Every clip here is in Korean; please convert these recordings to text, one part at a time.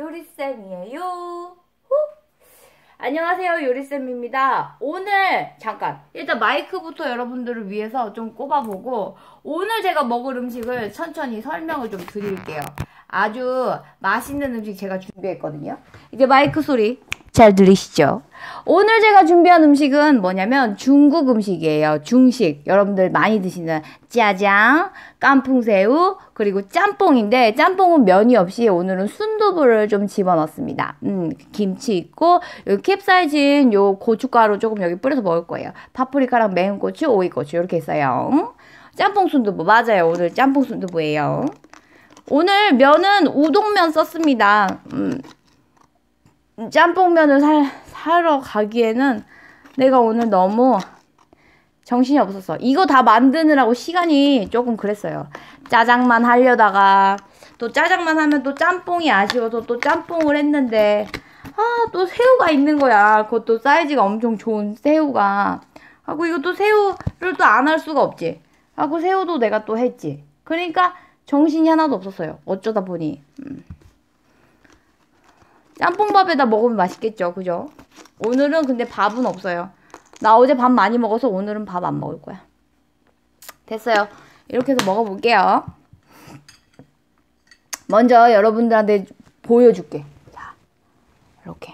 요리쌤이에요. 후! 안녕하세요, 요리쌤입니다. 오늘 잠깐 일단 마이크부터 여러분들을 위해서 좀 꼽아보고 오늘 제가 먹을 음식을 천천히 설명을 좀 드릴게요. 아주 맛있는 음식 제가 준비했거든요. 이제 마이크 소리 잘 들리시죠? 오늘 제가 준비한 음식은 뭐냐면 중국 음식이에요. 중식. 여러분들 많이 드시는 짜장, 깐풍새우, 그리고 짬뽕인데 짬뽕은 면이 없이 오늘은 순두부를 좀 집어넣습니다. 김치 있고 여기 캡사이신 요 고춧가루 조금 여기 뿌려서 먹을 거예요. 파프리카랑 매운 고추, 오이고추 이렇게 있어요. 짬뽕 순두부 맞아요. 오늘 짬뽕 순두부예요. 오늘 면은 우동면 썼습니다. 짬뽕면을 사러 가기에는 내가 오늘 너무 정신이 없었어. 이거 다 만드느라고 시간이 조금 그랬어요. 짜장만 하려다가 또 짜장만 하면 또 짬뽕이 아쉬워서 또 짬뽕을 했는데 또 새우가 있는 거야. 그것도 사이즈가 엄청 좋은 새우가. 하고 이것도 새우를 또 안 할 수가 없지. 하고 새우도 내가 또 했지. 그러니까 정신이 하나도 없었어요. 어쩌다 보니. 짬뽕밥에다 먹으면 맛있겠죠. 그죠? 오늘은 근데 밥은 없어요. 나 어제 밥 많이 먹어서 오늘은 밥 안 먹을 거야. 됐어요. 이렇게 해서 먹어볼게요. 먼저 여러분들한테 보여줄게. 자, 이렇게.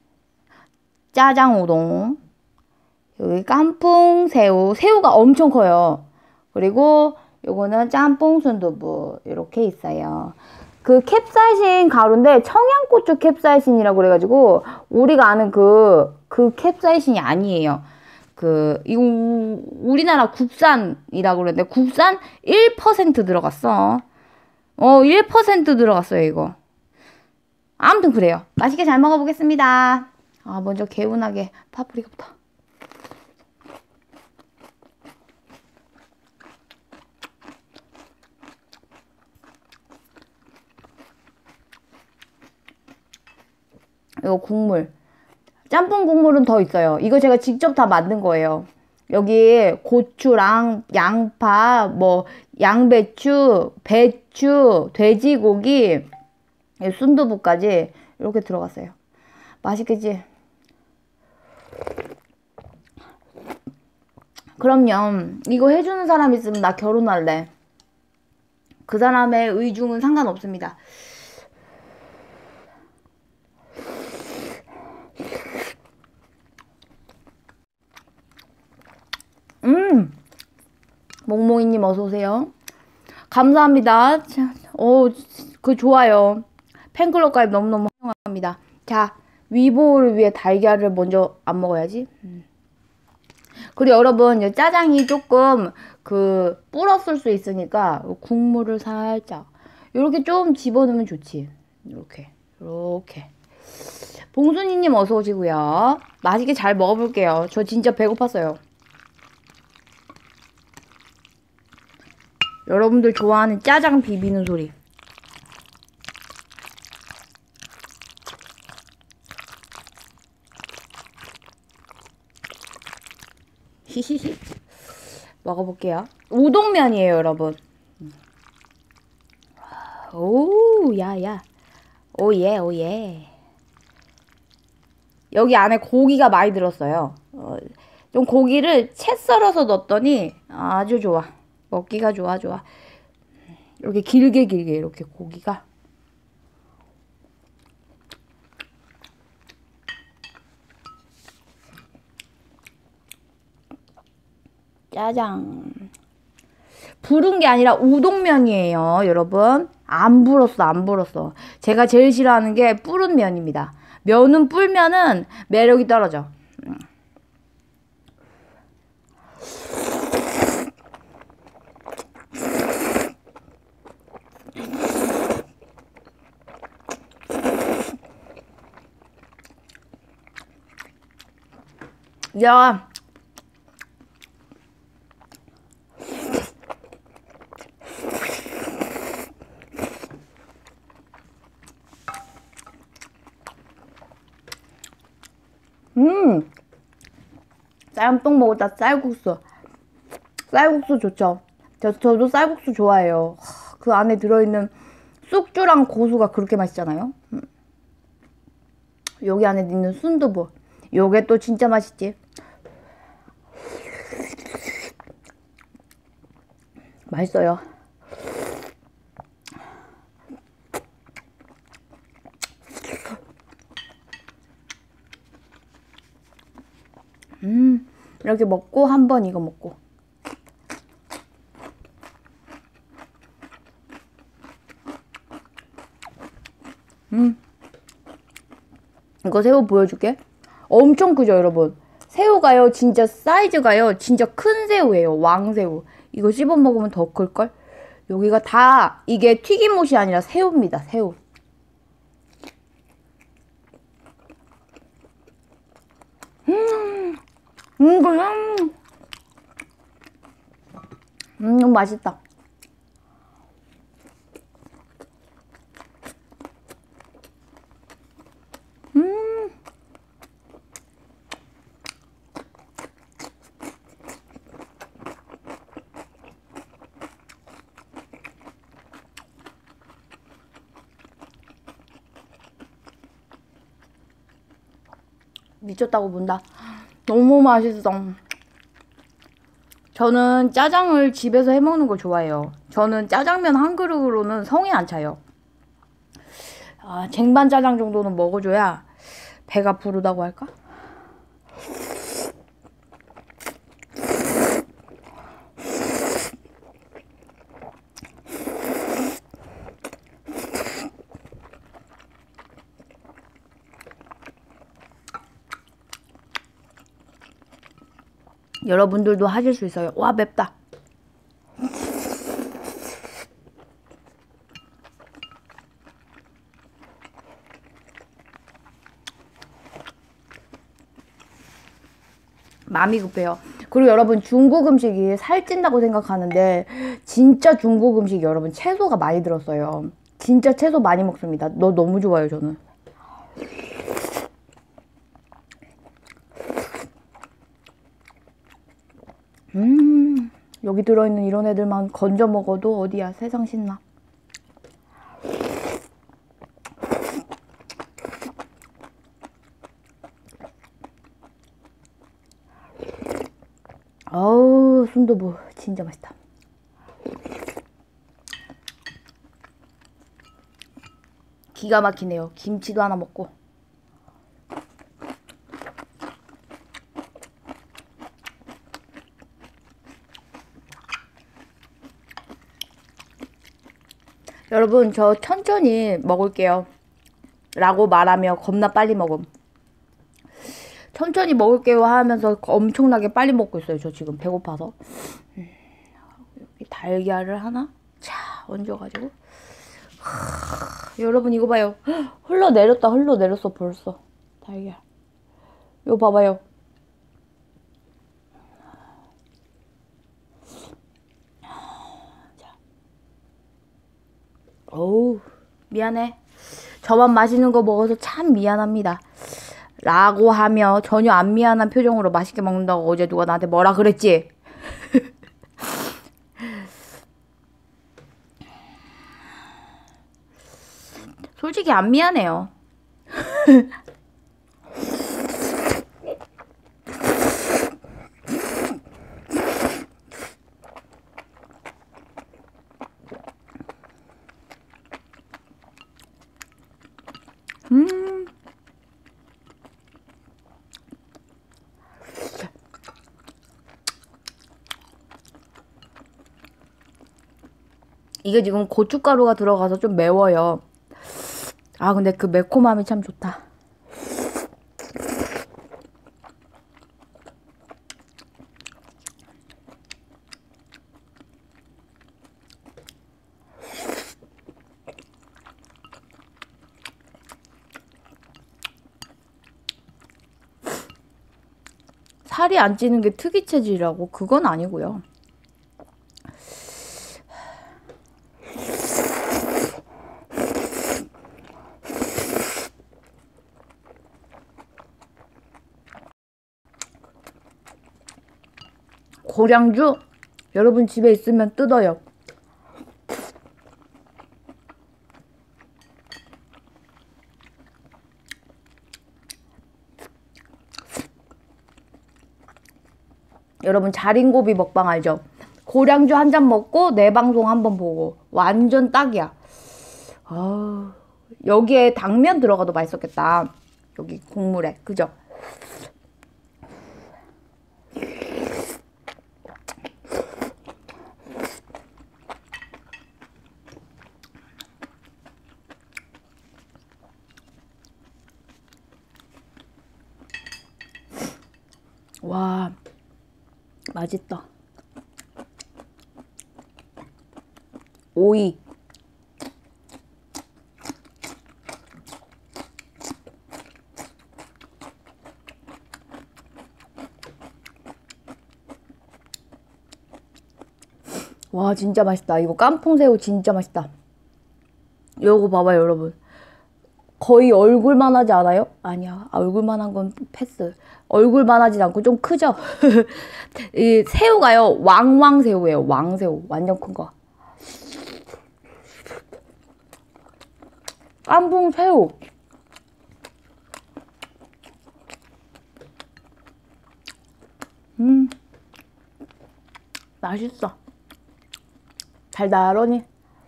짜장 우동. 여기 깐풍 새우. 새우가 엄청 커요. 그리고 요거는 짬뽕 순두부. 이렇게 있어요. 그 캡사이신 가루인데 청양고추 캡사이신이라고 그래가지고 우리가 아는 그 캡사이신이 아니에요. 이거 우리나라 국산이라고 그러는데 국산 1% 들어갔어. 1% 들어갔어요, 이거. 아무튼 그래요. 맛있게 잘 먹어보겠습니다. 먼저 개운하게 파프리카부터. 이거 국물. 짬뽕 국물은 더 있어요. 이거 제가 직접 다 만든 거예요. 여기 고추랑 양파, 양배추, 배추, 돼지고기, 순두부까지 이렇게 들어갔어요. 맛있겠지? 그럼요. 이거 해주는 사람 있으면 나 결혼할래. 그 사람의 의중은 상관없습니다. 몽몽이님 어서오세요. 감사합니다. 좋아요. 팬클럽 가입 너무너무 환영합니다. 자, 위보를 위해 달걀을 먼저 안 먹어야지. 그리고 여러분, 짜장이 조금 불었을 수 있으니까 국물을 살짝 이렇게 좀 집어넣으면 좋지. 이렇게. 봉순이님 어서 오시고요. 맛있게 잘 먹어볼게요. 저 진짜 배고팠어요. 여러분들 좋아하는 짜장 비비는 소리. 히히히. 먹어볼게요. 우동면이에요, 여러분. 오, 야야. 오예, 오예. 여기 안에 고기가 많이 들었어요. 좀 고기를 채 썰어서 넣었더니 아주 좋아. 먹기가 좋아. 이렇게 길게 이렇게 고기가. 짜장. 부른 게 아니라 우동면이에요, 여러분. 안 불었어. 제가 제일 싫어하는 게 불은 면입니다. 면은 불면은 매력이 떨어져. 야. 짬뽕 먹었다. 쌀국수 좋죠. 저도 쌀국수 좋아해요. 그 안에 들어있는 쑥주랑 고수가 그렇게 맛있잖아요. 여기 안에 있는 순두부. 요게 또 진짜 맛있지. 맛있어요. 이렇게 먹고 한 번 이거 먹고. 이거 새우 보여줄게. 엄청 크죠, 여러분? 새우가요, 진짜 사이즈가요, 진짜 큰 새우예요. 왕새우. 이거 씹어 먹으면 더 클걸? 여기가 다 이게 튀김옷이 아니라 새우입니다, 새우. 그냥 너무 맛있다. 미쳤다고 본다. 너무 맛있어. 저는 짜장을 집에서 해먹는 걸 좋아해요. 저는 짜장면 한 그릇으로는 성이 안 차요. 쟁반 짜장 정도는 먹어줘야 배가 부르다고 할까? 여러분들도 하실 수 있어요. 와, 맵다. 마음이 급해요. 그리고 여러분, 중국 음식이 살찐다고 생각하는데 진짜 중국 음식 여러분 채소가 많이 들었어요. 진짜 채소 많이 먹습니다. 너무 좋아요, 저는. 여기 들어있는 이런 애들만 건져 먹어도 어디야, 세상 신나. 어우, 순두부 진짜 맛있다. 기가 막히네요. 김치도 하나 먹고. 여러분, 저 천천히 먹을게요 라고 말하며 겁나 빨리 먹음. 천천히 먹을게요 하면서 엄청나게 빨리 먹고 있어요. 저 지금 배고파서. 여기 달걀을 하나 차 얹어가지고. 여러분 이거 봐요. 흘러내렸어 벌써. 달걀. 이거 봐봐요. 어우, 미안해. 저만 맛있는 거 먹어서 참 미안합니다 라고 하며 전혀 안 미안한 표정으로 맛있게 먹는다고 어제 누가 나한테 뭐라 그랬지? 솔직히 안 미안해요. 이게 지금 고춧가루가 들어가서 좀 매워요. 근데 그 매콤함이 참 좋다. 살이 안 찌는 게 특이 체질이라고? 그건 아니고요. 고량주 여러분 집에 있으면 뜯어요. 여러분 자린고비 먹방 알죠? 고량주 한 잔 먹고 내 방송 한번 보고 완전 딱이야. 여기에 당면 들어가도 맛있었겠다. 여기 국물에 그죠? 와, 맛있다. 오이. 와, 진짜 맛있다. 이거 깐풍새우 진짜 맛있다. 이거 봐봐요, 여러분. 거의 얼굴만 하지 않아요? 아니야. 얼굴만 한 건 패스. 얼굴만 하진 않고 좀 크죠? 이 새우가요, 왕왕새우예요. 왕새우. 완전 큰 거. 깐풍새우. 맛있어. 달달하니.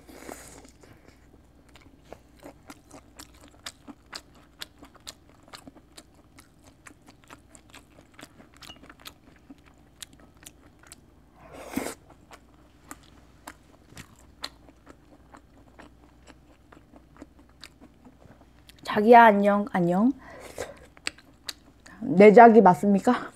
자기야 안녕. 안녕. 내 자기 맞습니까?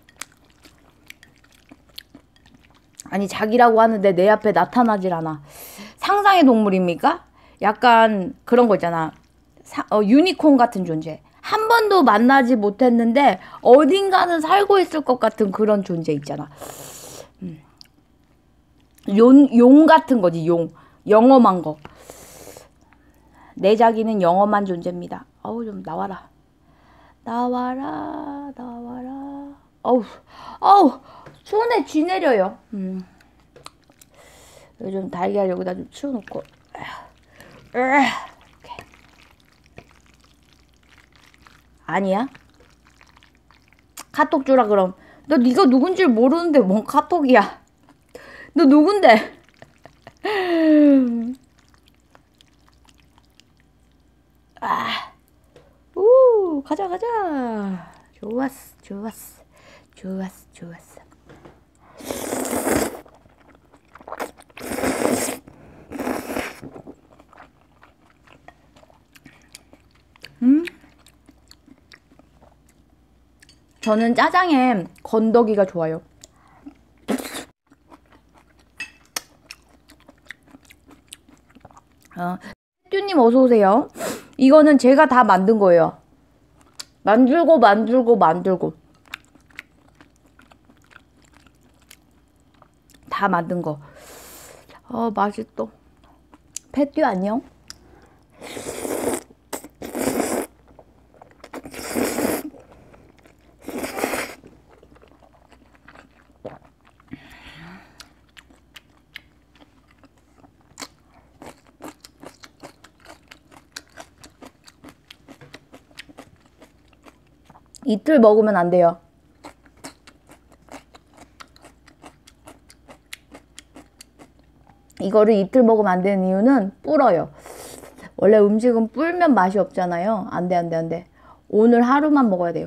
아니 자기라고 하는데 내 앞에 나타나질 않아. 상상의 동물입니까? 약간 그런 거 있잖아. 유니콘 같은 존재. 한 번도 만나지 못했는데 어딘가는 살고 있을 것 같은 그런 존재 있잖아. 용 같은 거지. 용. 영험한 거. 내 자기는 영험한 존재입니다. 어우 좀 나와라. 나와라. 나와라. 어우 손에 쥐 내려요. 요즘 달걀 여기다 좀 치워놓고. 아니야? 카톡 주라 그럼. 너 네가 누군지 모르는데 뭔 카톡이야. 너 누군데? 가자 가자. 좋았어 좋았어 좋았어 좋았어. 저는 짜장에 건더기가 좋아요. 뚜님 어서오세요. 이거는 제가 다 만든 거예요. 만들고 다 만든 거. 맛있어. 패뚜 안녕. 이틀 먹으면 안 돼요. 이거를 이틀 먹으면 안 되는 이유는 불어요. 원래 음식은 불면 맛이 없잖아요. 안 돼, 안 돼, 안 돼. 오늘 하루만 먹어야 돼요.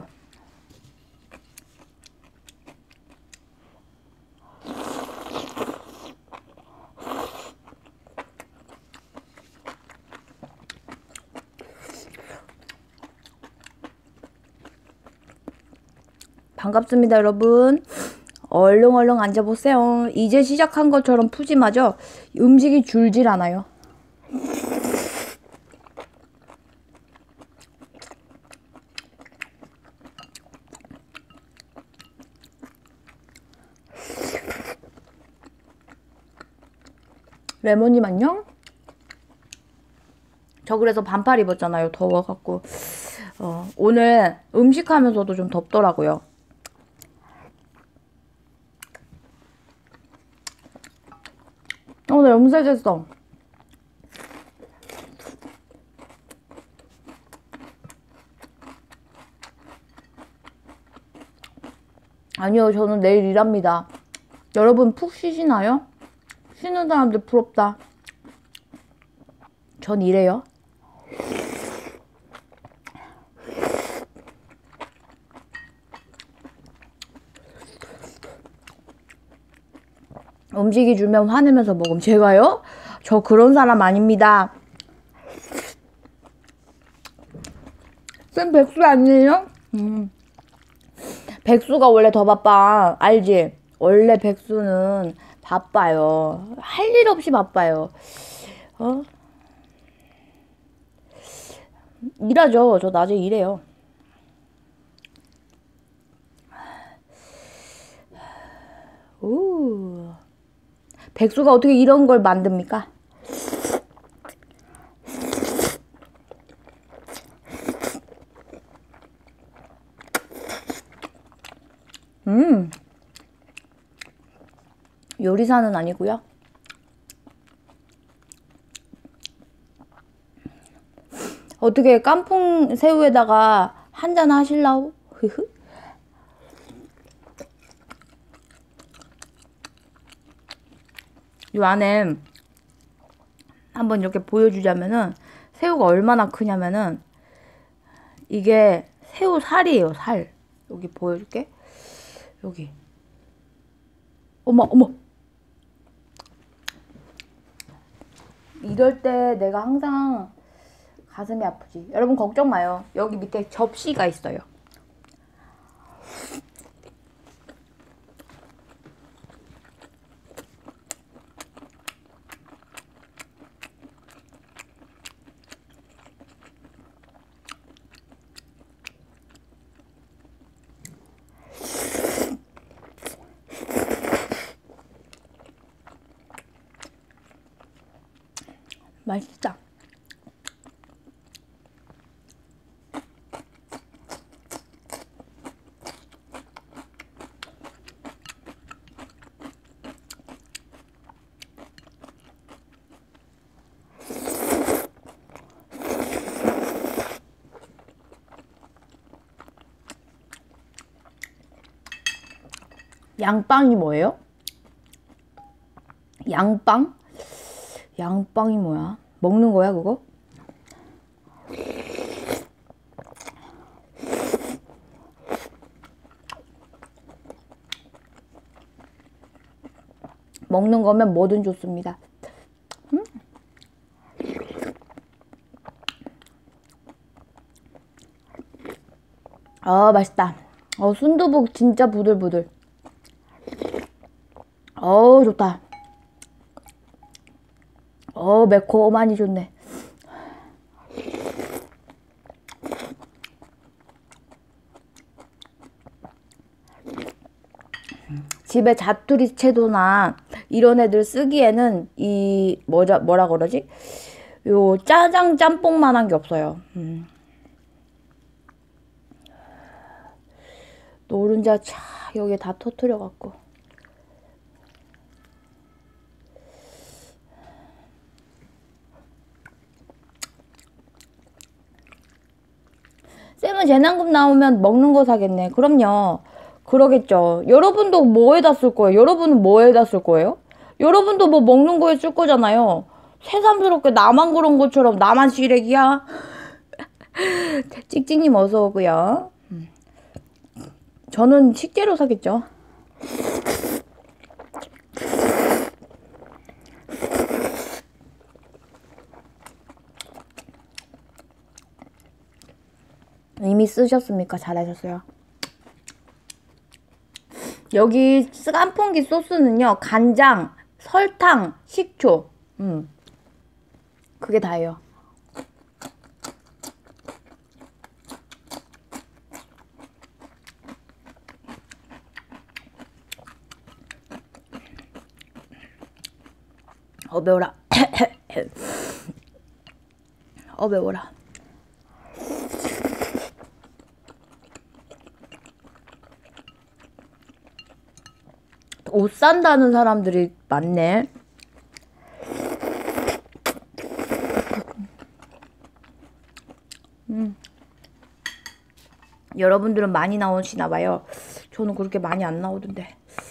반갑습니다, 여러분. 얼렁얼렁 앉아보세요. 이제 시작한 것처럼 푸짐하죠? 음식이 줄질 않아요. 레몬님 안녕? 저 그래서 반팔 입었잖아요. 더워갖고. 오늘 음식하면서도 좀 덥더라고요. 오늘 염색했어. 아니요, 저는 내일 일합니다. 여러분 푹 쉬시나요? 쉬는 사람들 부럽다. 전 일해요. 음식이 주면 화내면서 먹음. 제가요? 저 그런 사람 아닙니다. 쌤 백수 아니에요? 백수가 원래 더 바빠. 알지? 원래 백수는 바빠요. 할 일 없이 바빠요. 일하죠. 저 낮에 일해요. 오. 백수가 어떻게 이런 걸 만듭니까? 요리사는 아니고요. 어떻게 깐풍 새우에다가 한잔 하실라우? 이 안에 한번 이렇게 보여주자면은 새우가 얼마나 크냐면은 이게 새우 살이에요. 살. 여기 보여줄게. 여기. 어머. 이럴 때 내가 항상 가슴이 아프지. 여러분 걱정 마요. 여기 밑에 접시가 있어요. 맛있다. 양빵이 뭐예요? 양빵? 양빵이 뭐야? 먹는 거야, 그거? 먹는 거면 뭐든 좋습니다. 아, 맛있다. 순두부 진짜 부들부들. 좋다. 매콤하니 좋네. 집에 자투리 채소나 이런 애들 쓰기에는 이 뭐라 그러지? 요 짜장 짬뽕만한 게 없어요. 노른자 차 여기에 다 터트려 갖고. 쌤은 재난금 나오면 먹는 거 사겠네. 그럼요. 그러겠죠. 여러분도 뭐에다 쓸 거예요? 여러분은 뭐에다 쓸 거예요? 여러분도 뭐 먹는 거에 쓸 거잖아요. 새삼스럽게 나만 그런 것처럼 나만 시래기야? 찍찍님 어서 오고요. 저는 식재료 사겠죠. 이미 쓰셨습니까? 잘하셨어요. 여기 깐풍기 소스는요, 간장, 설탕, 식초, 그게 다예요. 매워라. 매워라. 옷 산다는 사람들이 많네. 여러분들은 많이 나오시나 봐요. 저는 그렇게 많이 안 나오던데.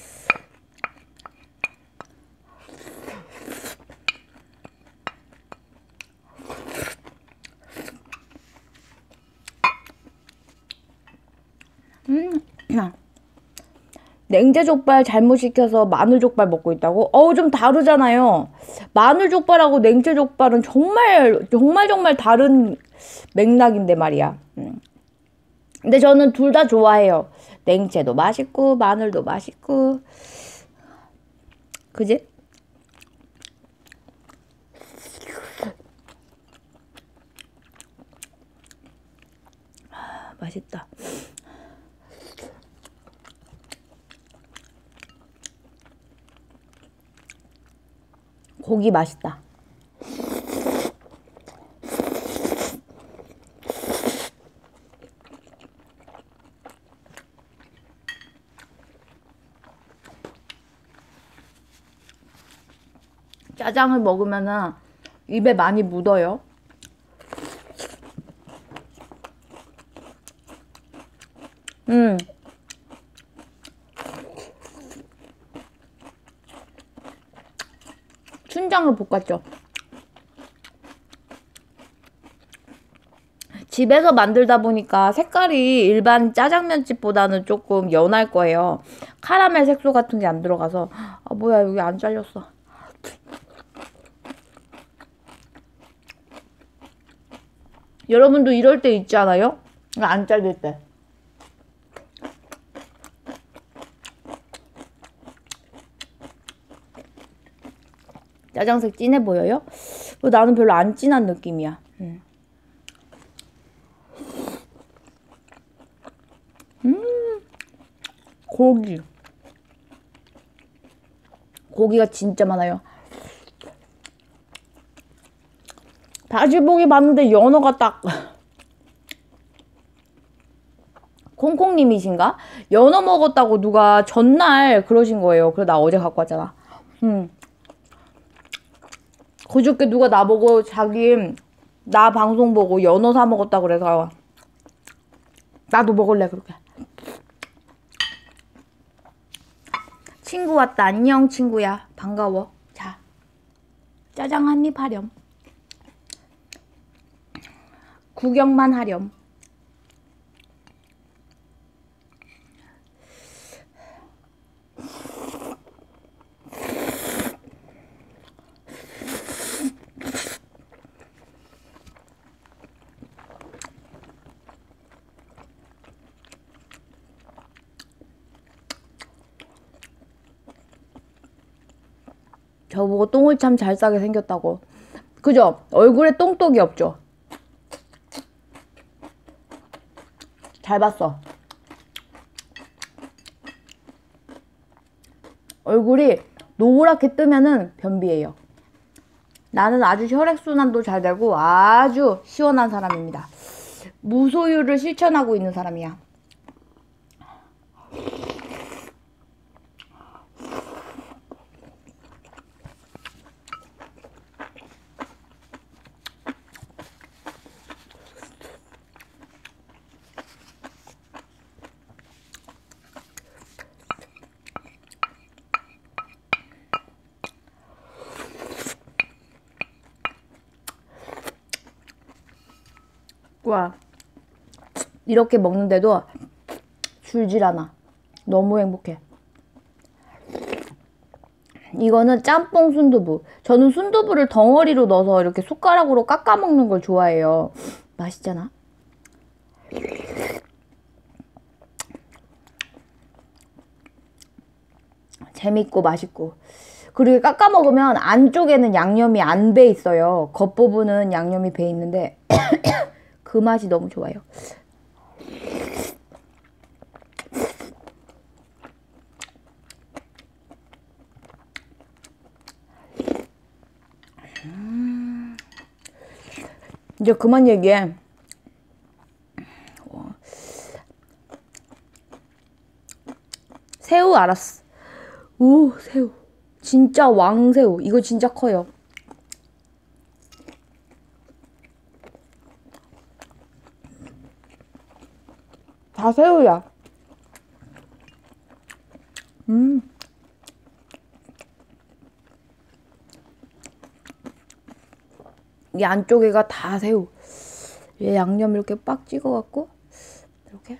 냉채족발 잘못 시켜서 마늘족발 먹고 있다고? 좀 다르잖아요. 마늘족발하고 냉채족발은 정말 다른 맥락인데 말이야. 근데 저는 둘 다 좋아해요. 냉채도 맛있고 마늘도 맛있고. 그지? 맛있다. 고기 맛있다. 짜장을 먹으면은 입에 많이 묻어요. 춘장을 볶았죠. 집에서 만들다 보니까 색깔이 일반 짜장면집보다는 조금 연할 거예요. 카라멜 색소 같은 게 안 들어가서. 아 뭐야, 여기 안 잘렸어. 여러분도 이럴 때 있지 않아요? 안 잘릴 때. 짜장색 진해 보여요? 나는 별로 안 진한 느낌이야. 고기가 진짜 많아요. 다시보기 봤는데 연어가 딱 콩콩님이신가? 연어 먹었다고 누가 전날 그러신 거예요. 그래서 나 어제 갖고 왔잖아. 그저께 누가 나보고 나 방송 보고 연어 사 먹었다 그래서 나도 먹을래 그렇게. 친구 왔다. 안녕 친구야. 반가워. 자, 짜장 한 입 하렴. 구경만 하렴. 저보고 똥을 참 잘 싸게 생겼다고. 그죠? 얼굴에 똥똑이 없죠? 잘 봤어. 얼굴이 노랗게 뜨면은 변비예요. 나는 아주 혈액순환도 잘 되고 아주 시원한 사람입니다. 무소유를 실천하고 있는 사람이야. 와, 이렇게 먹는데도 줄질 않아. 너무 행복해. 이거는 짬뽕 순두부. 저는 순두부를 덩어리로 넣어서 이렇게 숟가락으로 깎아 먹는 걸 좋아해요. 맛있잖아. 재밌고 맛있고. 그리고 깎아 먹으면 안쪽에는 양념이 안 배 있어요. 겉부분은 양념이 배 있는데 그 맛이 너무 좋아요. 이제 그만 얘기해. 새우 알았어. 오, 새우. 진짜 왕새우. 이거 진짜 커요. 다 새우야. 이 안쪽에가 다 새우. 얘 양념 이렇게 빡 찍어갖고 이렇게.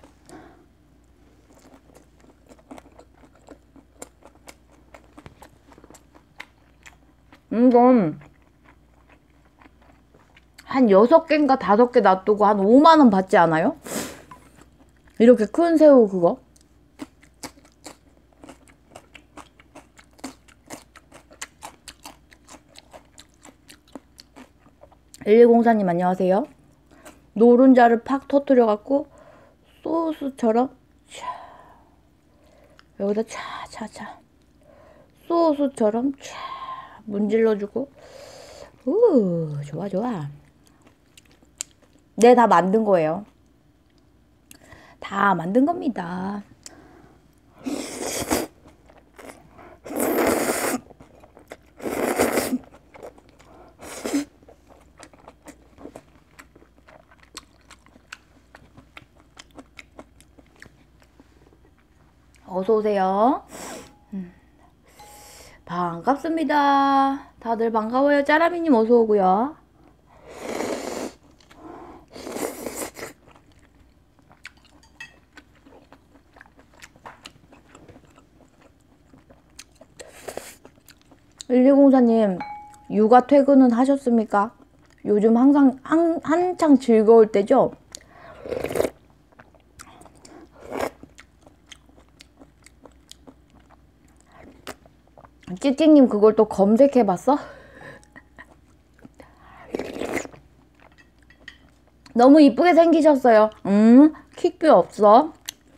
이건 한 6개인가 5개 놔두고 한 5만원 받지 않아요? 이렇게 큰 새우 그거. (1104님) 안녕하세요. 노른자를 팍 터뜨려갖고 소스처럼 여기다 차차차 소스처럼 촤 문질러주고. 좋아 좋아. 네, 다 만든 거예요. 다 만든 겁니다. 어서오세요. 반갑습니다. 다들 반가워요. 짜라미님 어서오고요. (1204님) 육아 퇴근은 하셨습니까? 요즘 항상 한창 즐거울 때죠? 찌찌님 그걸 또 검색해봤어? 너무 이쁘게 생기셨어요. 킥뷰 없어.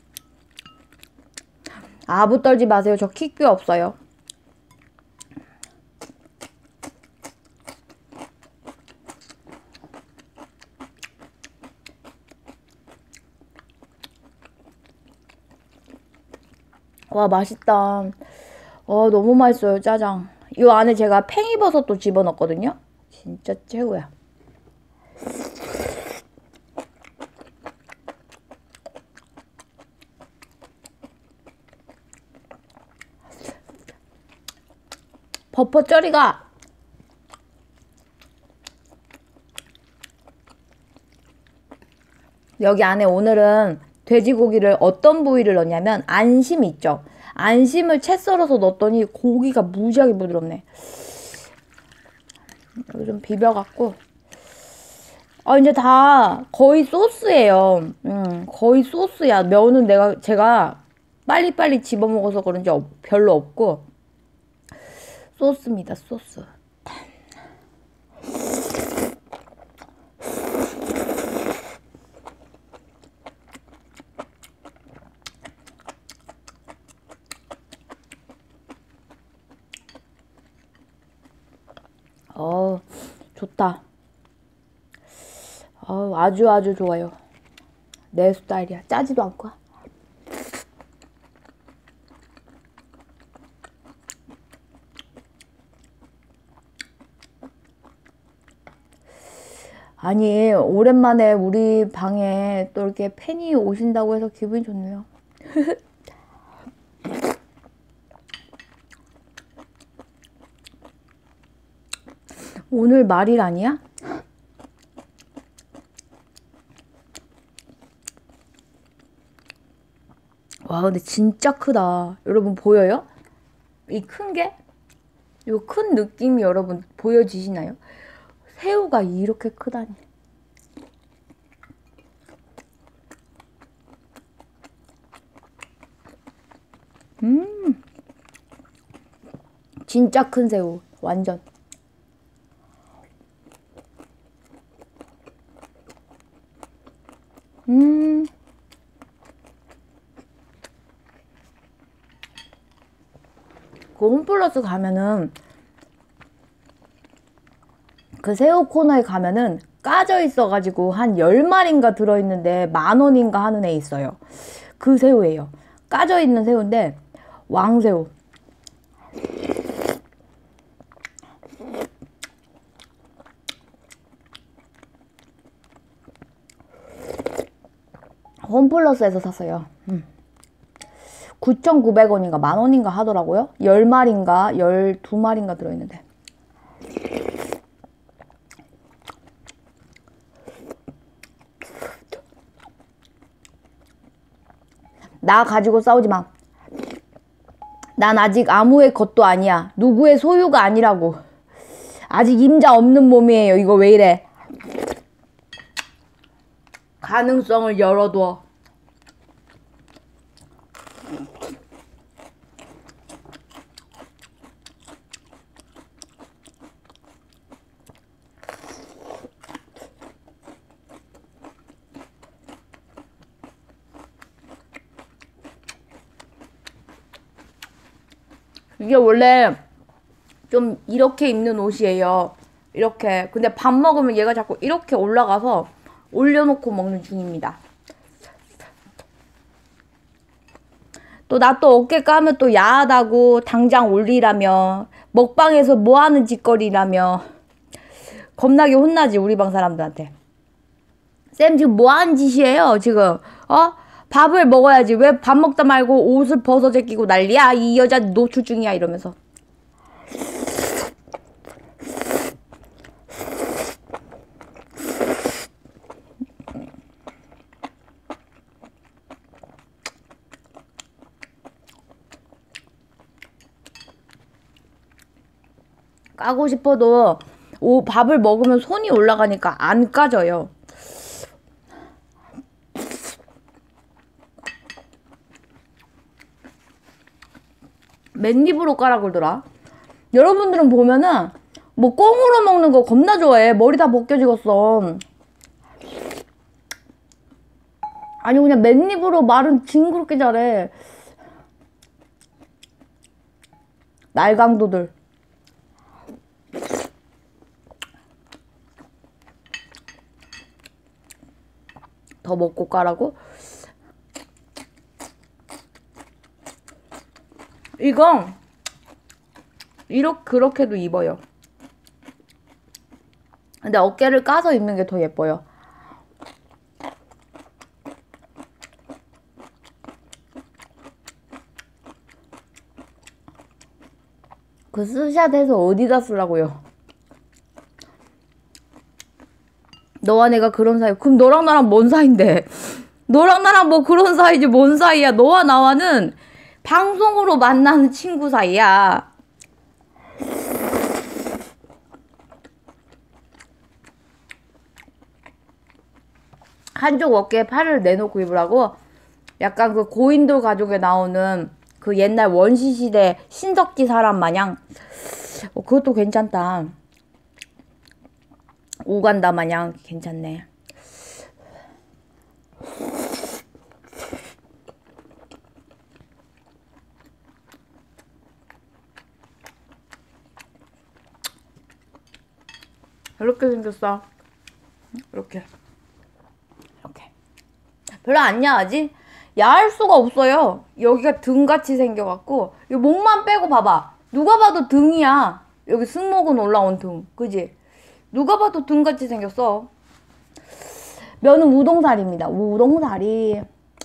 아부 떨지 마세요. 저 킥뷰 없어요. 와 맛있다. 너무 맛있어요. 짜장. 이 안에 제가 팽이버섯도 집어넣었거든요. 진짜 최고야. 버퍼쩌리가 여기 안에 오늘은 돼지고기를 어떤 부위를 넣냐면 안심 있죠. 안심을 채 썰어서 넣었더니 고기가 무지하게 부드럽네. 여기 좀 비벼갖고. 이제 다 거의 소스예요. 거의 소스야. 면은 제가 빨리빨리 집어먹어서 그런지 별로 없고 소스입니다. 소스. 좋다. 아주 좋아요. 내 스타일이야. 짜지도 않고. 아니 오랜만에 우리 방에 또 이렇게 팬이 오신다고 해서 기분이 좋네요. 오늘 말일 아니야? 와 근데 진짜 크다. 여러분 보여요? 이 큰 게? 이 큰 느낌이 여러분 보여지시나요? 새우가 이렇게 크다니. 진짜 큰 새우. 완전. 그 홈플러스 가면은 그 새우 코너에 가면은 까져 있어가지고 한 10마리인가 들어있는데 10,000원인가 하는 애 있어요. 그 새우예요. 까져 있는 새우인데 왕새우. 홈플러스에서 샀어요. 9,900원인가 만원인가 하더라고요. 10마리인가 12마리인가 들어있는데. 나 가지고 싸우지 마. 난 아직 아무의 것도 아니야. 누구의 소유가 아니라고. 아직 임자 없는 몸이에요. 이거 왜 이래? 가능성을 열어둬. 이게 원래 좀 이렇게 입는 옷이에요. 이렇게. 근데 밥 먹으면 얘가 자꾸 이렇게 올라가서 올려놓고 먹는 중입니다. 또 나 또 어깨 까면 또 야하다고 당장 올리라며 먹방에서 뭐하는 짓거리라며 겁나게 혼나지 우리 방 사람들한테. 쌤 지금 뭐하는 짓이에요 지금? 밥을 먹어야지. 왜 밥 먹다 말고 옷을 벗어 제끼고 난리야? 이 여자 노출 중이야 이러면서. 까고 싶어도 밥을 먹으면 손이 올라가니까 안 까져요. 맨입으로 까라 그러더라. 여러분들은 보면은 뭐 꽁으로 먹는 거 겁나 좋아해. 머리 다 벗겨지겠어. 아니 그냥 맨입으로 말은 징그럽게 잘해. 날강도들. 더 먹고 까라고? 이거 그렇게도 입어요. 근데 어깨를 까서 입는 게 더 예뻐요. 그 스샷에서 어디다 쓰려고요? 너와 내가 그런 사이. 그럼 너랑 나랑 뭔 사이인데? 너랑 나랑 뭐 그런 사이지 뭔 사이야? 너와 나와는 방송으로 만나는 친구 사이야. 한쪽 어깨에 팔을 내놓고 입으라고? 약간 그 고인돌 가족에 나오는 그 옛날 원시시대 신석기 사람 마냥. 그것도 괜찮다. 오간다 마냥 괜찮네. 이렇게 생겼어. 이렇게 별로 안 야하지? 야할 수가 없어요. 여기가 등같이 생겨갖고 이 목만 빼고 봐봐. 누가 봐도 등이야. 여기 승모근 올라온 등. 그지? 누가 봐도 등같이 생겼어. 면은 우동살입니다. 우동살이.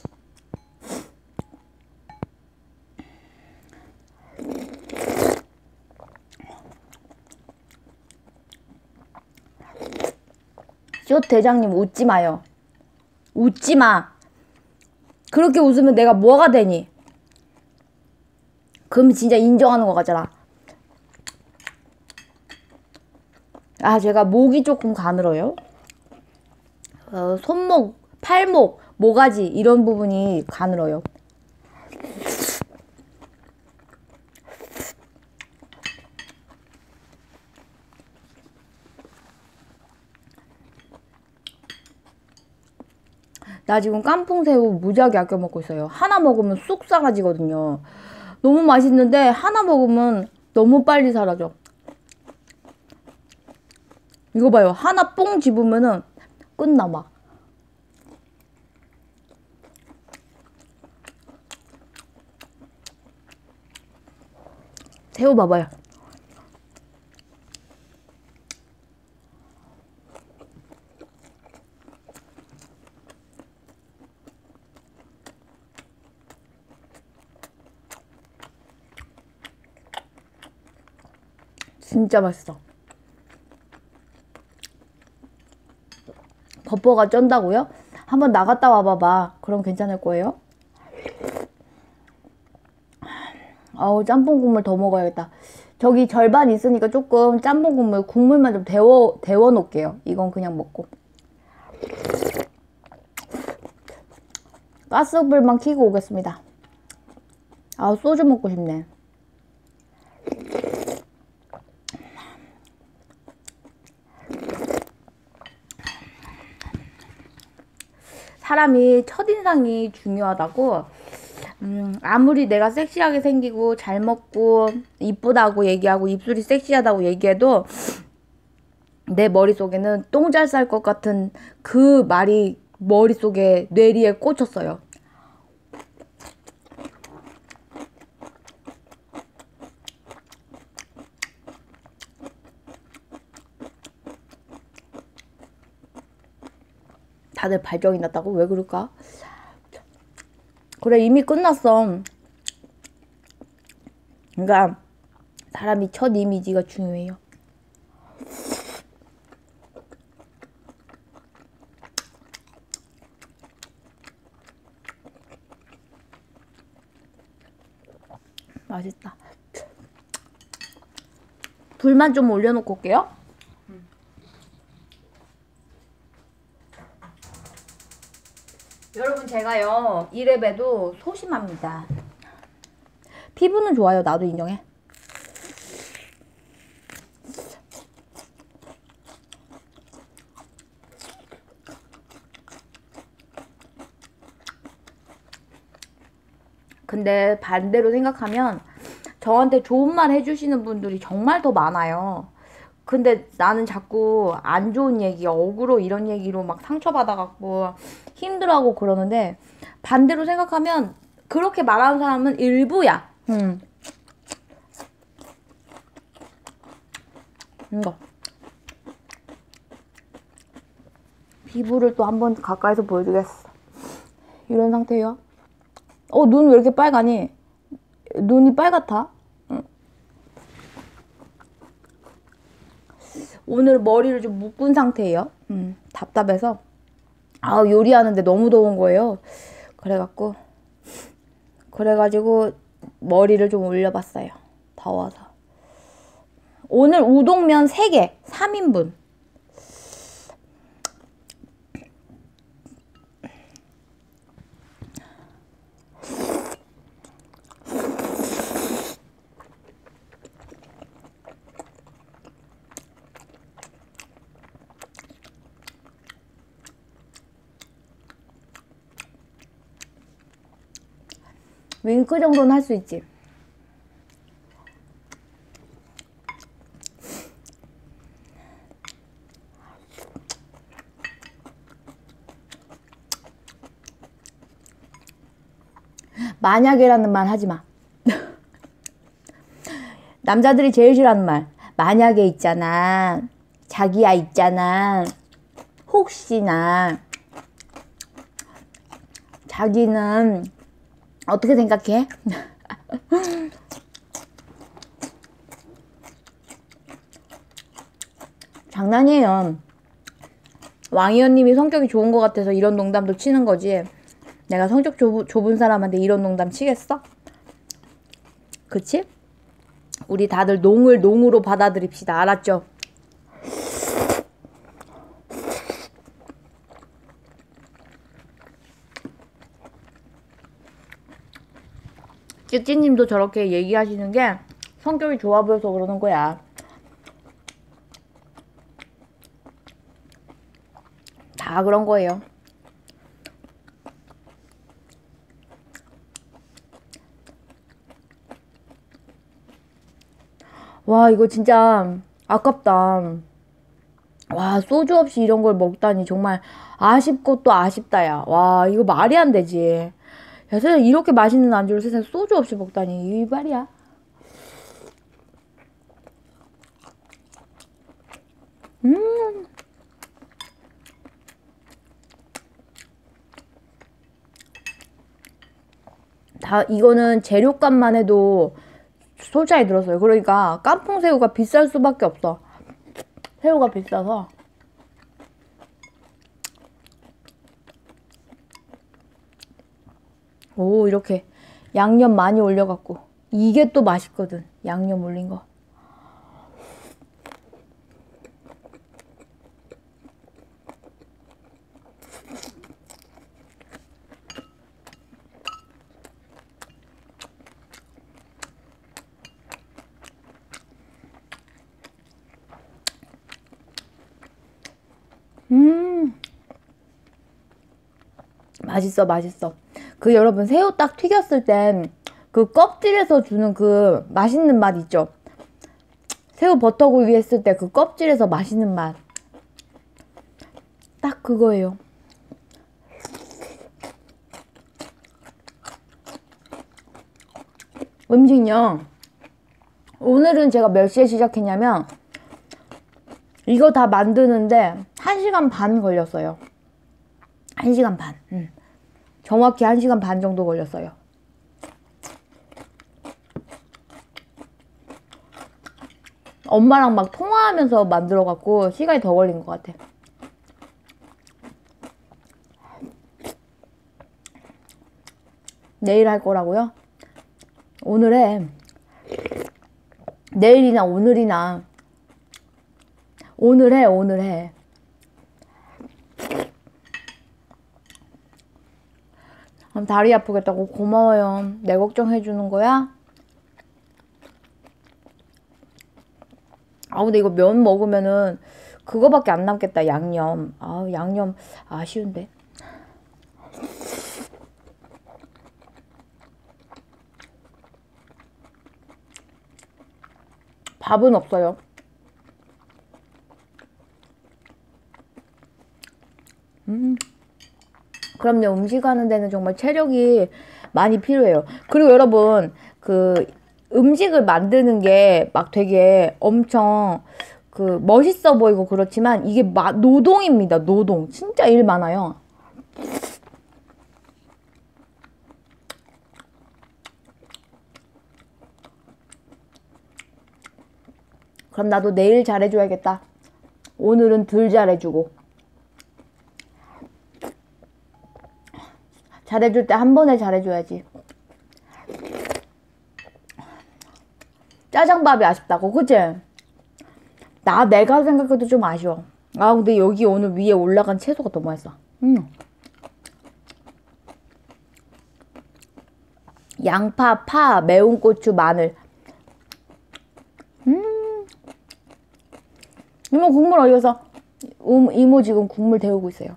숏 대장님 웃지 마요. 웃지 마. 그렇게 웃으면 내가 뭐가 되니? 그럼 진짜 인정하는 것 같잖아. 아, 제가 목이 조금 가늘어요. 손목, 팔목, 모가지 이런 부분이 가늘어요. 나 지금 깐풍새우 무지하게 아껴 먹고 있어요. 하나 먹으면 쑥 사라지거든요. 너무 맛있는데 하나 먹으면 너무 빨리 사라져. 이거 봐요. 하나 뽕 집으면은 끝나 막. 새우 봐봐요. 진짜 맛있어. 버퍼가 쩐다고요? 한번 나갔다 와봐봐. 그럼 괜찮을 거예요. 아우, 짬뽕 국물 더 먹어야겠다. 저기 절반 있으니까 조금 짬뽕 국물만 좀 데워 놓을게요. 이건 그냥 먹고. 가스불만 켜고 오겠습니다. 아, 소주 먹고 싶네. 사람이 첫인상이 중요하다고. 아무리 내가 섹시하게 생기고 잘 먹고 이쁘다고 얘기하고 입술이 섹시하다고 얘기해도 내 머릿속에는 똥 잘 쌀 것 같은 그 말이 머릿속에 뇌리에 꽂혔어요. 다들 발정이 났다고? 왜 그럴까? 그래, 이미 끝났어. 그러니까 사람이 첫 이미지가 중요해요. 맛있다. 불만 좀 올려놓고 올게요. 여러분, 제가요 이래봬도 소심합니다. 피부는 좋아요. 나도 인정해. 근데 반대로 생각하면 저한테 좋은 말 해주시는 분들이 정말 더 많아요. 근데 나는 자꾸 안 좋은 얘기, 억울로 이런 얘기로 막 상처받아갖고 힘들어하고 그러는데, 반대로 생각하면 그렇게 말하는 사람은 일부야. 이거 피부를 또 한번 가까이서 보여주겠어. 이런 상태예요. 눈 왜 이렇게 빨가니? 눈이 빨갛다. 오늘 머리를 좀 묶은 상태예요. 답답해서. 요리하는데 너무 더운 거예요. 그래가지고 머리를 좀 올려봤어요. 더워서. 오늘 우동면 3개, 3인분. 윙크 정도는 할 수 있지. 만약에라는 말 하지 마. 남자들이 제일 싫어하는 말. 만약에 있잖아. 자기야 있잖아. 혹시나. 자기는 어떻게 생각해? 장난이에요. 왕이언님이 성격이 좋은 것 같아서 이런 농담도 치는 거지. 내가 성격 좁은 사람한테 이런 농담 치겠어? 그치? 우리 다들 농을 농으로 받아들입시다. 알았죠? 찌찌님도 저렇게 얘기하시는 게 성격이 좋아 보여서 그러는 거야. 다 그런 거예요. 와, 이거 진짜 아깝다. 와, 소주 없이 이런 걸 먹다니 정말 아쉽고 또 아쉽다, 야. 와, 이거 말이 안 되지. 야, 세상에 이렇게 맛있는 안주를 세상에 소주 없이 먹다니. 이 말이야. 이거는 재료값만 해도 솔차이 들었어요. 그러니까 깐풍새우가 비쌀 수밖에 없어. 새우가 비싸서. 오, 이렇게 양념 많이 올려갖고 이게 또 맛있거든. 양념 올린 거. 맛있어, 맛있어. 그 여러분 새우 딱 튀겼을 땐 그 껍질에서 주는 그 맛있는 맛 있죠? 새우 버터구이 했을 때 그 껍질에서 맛있는 맛. 딱 그거예요. 음식요. 오늘은 제가 몇 시에 시작했냐면 이거 다 만드는데 1시간 반 걸렸어요. 1시간 반. 정확히 1시간 반 정도 걸렸어요. 엄마랑 막 통화하면서 만들어갖고 시간이 더 걸린 것 같아. 내일 할 거라고요? 오늘 해. 내일이나 오늘이나. 오늘 해, 오늘 해. 다리 아프겠다고 고마워요. 내 걱정해주는 거야? 아, 근데 이거 면 먹으면은 그거밖에 안 남겠다, 양념. 아, 양념 아쉬운데. 밥은 없어요. 그럼요, 음식하는 데는 정말 체력이 많이 필요해요. 그리고 여러분, 그 음식을 만드는 게 막 되게 엄청 그 멋있어 보이고 그렇지만 이게 노동입니다. 노동. 진짜 일 많아요. 그럼 나도 내일 잘해줘야겠다. 오늘은 덜 잘해주고. 잘해줄 때 한 번에 잘해줘야지. 짜장밥이 아쉽다고, 그치? 내가 생각해도 좀 아쉬워. 아, 근데 여기 오늘 위에 올라간 채소가 너무 맛있어. 양파, 파, 매운 고추, 마늘. 이모 국물 어디 갔어? 이모 지금 국물 데우고 있어요.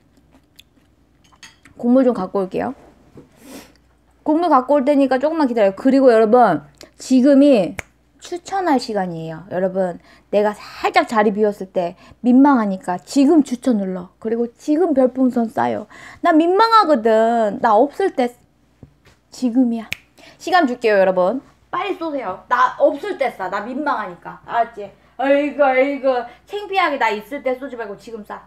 국물 좀 갖고 올게요. 국물 갖고 올 테니까 조금만 기다려요. 그리고 여러분, 지금이 추천할 시간이에요. 여러분, 내가 살짝 자리 비웠을 때 민망하니까 지금 추천 눌러. 그리고 지금 별풍선 쏴요. 나 민망하거든. 나 없을 때 지금이야. 시간 줄게요, 여러분. 빨리 쏘세요. 나 없을 때 쏴. 나 민망하니까. 알았지? 아이고, 창피하게 나 있을 때 쏘지 말고 지금 쏴.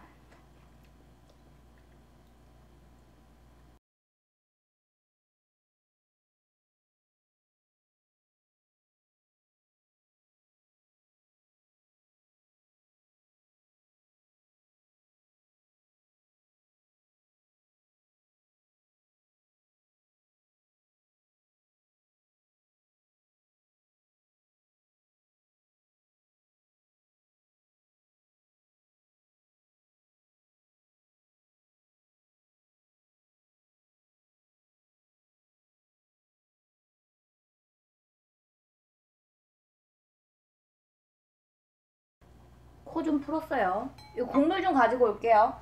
코 좀 풀었어요. 이 국물 좀 가지고 올게요.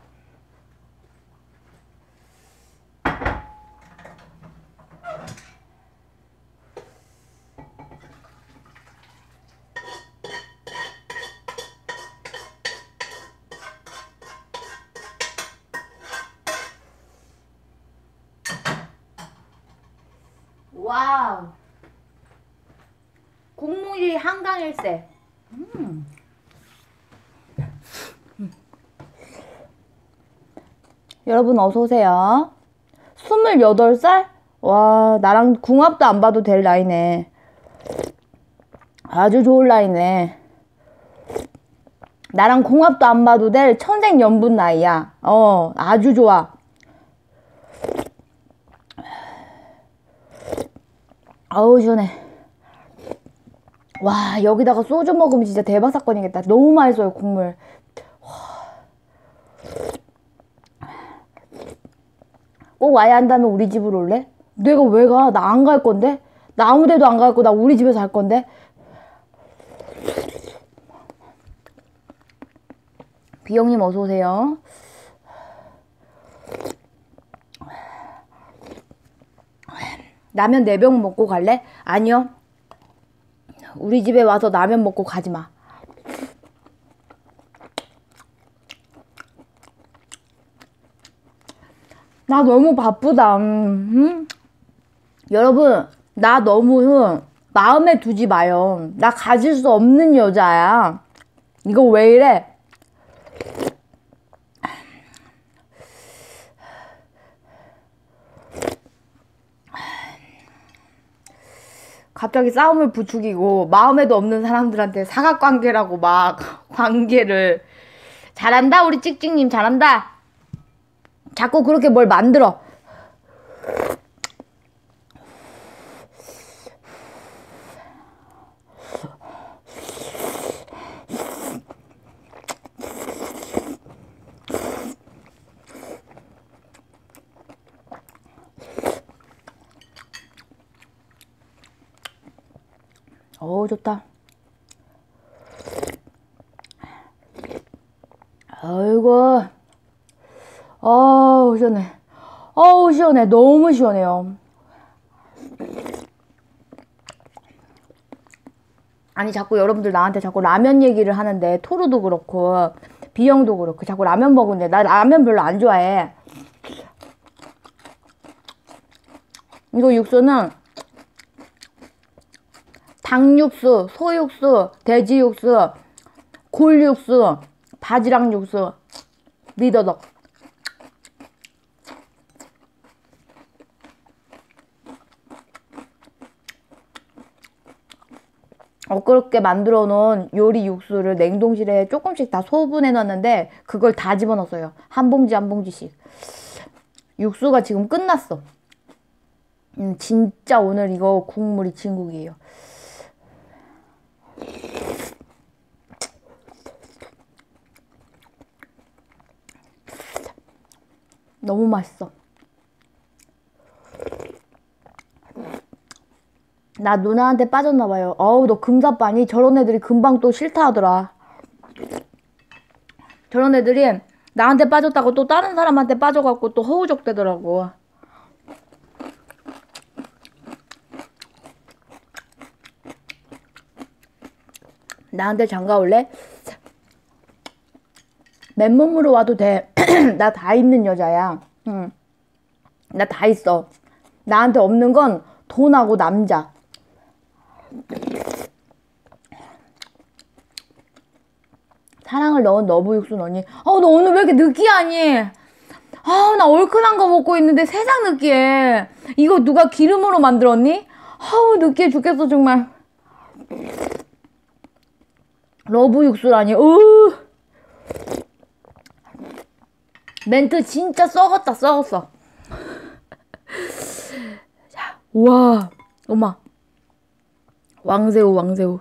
와우. 국물이 한강일세. 여러분 어서오세요. 28살? 와, 나랑 궁합도 안 봐도 될 나이네. 아주 좋은 라인이네. 나랑 궁합도 안 봐도 될 천생연분 나이야. 아주 좋아. 아우 시원해. 와, 여기다가 소주 먹으면 진짜 대박 사건이겠다. 너무 맛있어요, 국물. 꼭 와야 한다면 우리 집으로 올래? 내가 왜 가? 나 안 갈 건데? 나 아무 데도 안 갈 거. 나 우리 집에서 할 건데? 비영님 어서오세요. 라면 4병 먹고 갈래? 아니요. 우리 집에 와서 라면 먹고 가지마. 나 너무 바쁘다. 여러분, 나 너무 마음에 두지 마요. 나 가질 수 없는 여자야. 이거 왜 이래? 갑자기 싸움을 부추기고 마음에도 없는 사람들한테 사각관계라고 막 관계를. 잘한다 우리 찍찍님, 잘한다. 자꾸 그렇게 뭘 만들어. 좋다. 아이고. 시원해. 시원해. 너무 시원해요. 아니, 자꾸 여러분들 나한테 자꾸 라면 얘기를 하는데, 토르도 그렇고, 비영도 그렇고, 자꾸 라면 먹는데, 나 라면 별로 안 좋아해. 이거 육수는, 닭육수, 소육수, 돼지육수, 굴육수, 바지락 육수, 미더덕. 그렇게 만들어 놓은 요리 육수를 냉동실에 조금씩 다 소분해 놨는데 그걸 다 집어넣었어요. 한 봉지 한 봉지씩. 육수가 지금 끝났어. 진짜 오늘 이거 국물이 진국이에요. 너무 맛있어. 나 누나한테 빠졌나봐요. 너 금사빠니? 저런 애들이 금방 또 싫다 하더라. 저런 애들이 나한테 빠졌다고 또 다른 사람한테 빠져갖고 또 허우적대더라고. 나한테 장가 올래? 맨몸으로 와도 돼. 나 다 있는 여자야. 나 다 있어. 나한테 없는 건 돈하고 남자. 사랑을 넣은 너부 육수 넣니? 너 오늘 왜 이렇게 느끼하니? 나 얼큰한 거 먹고 있는데 세상 느끼해. 이거 누가 기름으로 만들었니? 느끼해 죽겠어 정말. 러브 육수라니. 멘트 진짜 썩었다, 썩었어. 자, 우와, 엄마. 왕새우. 왕새우.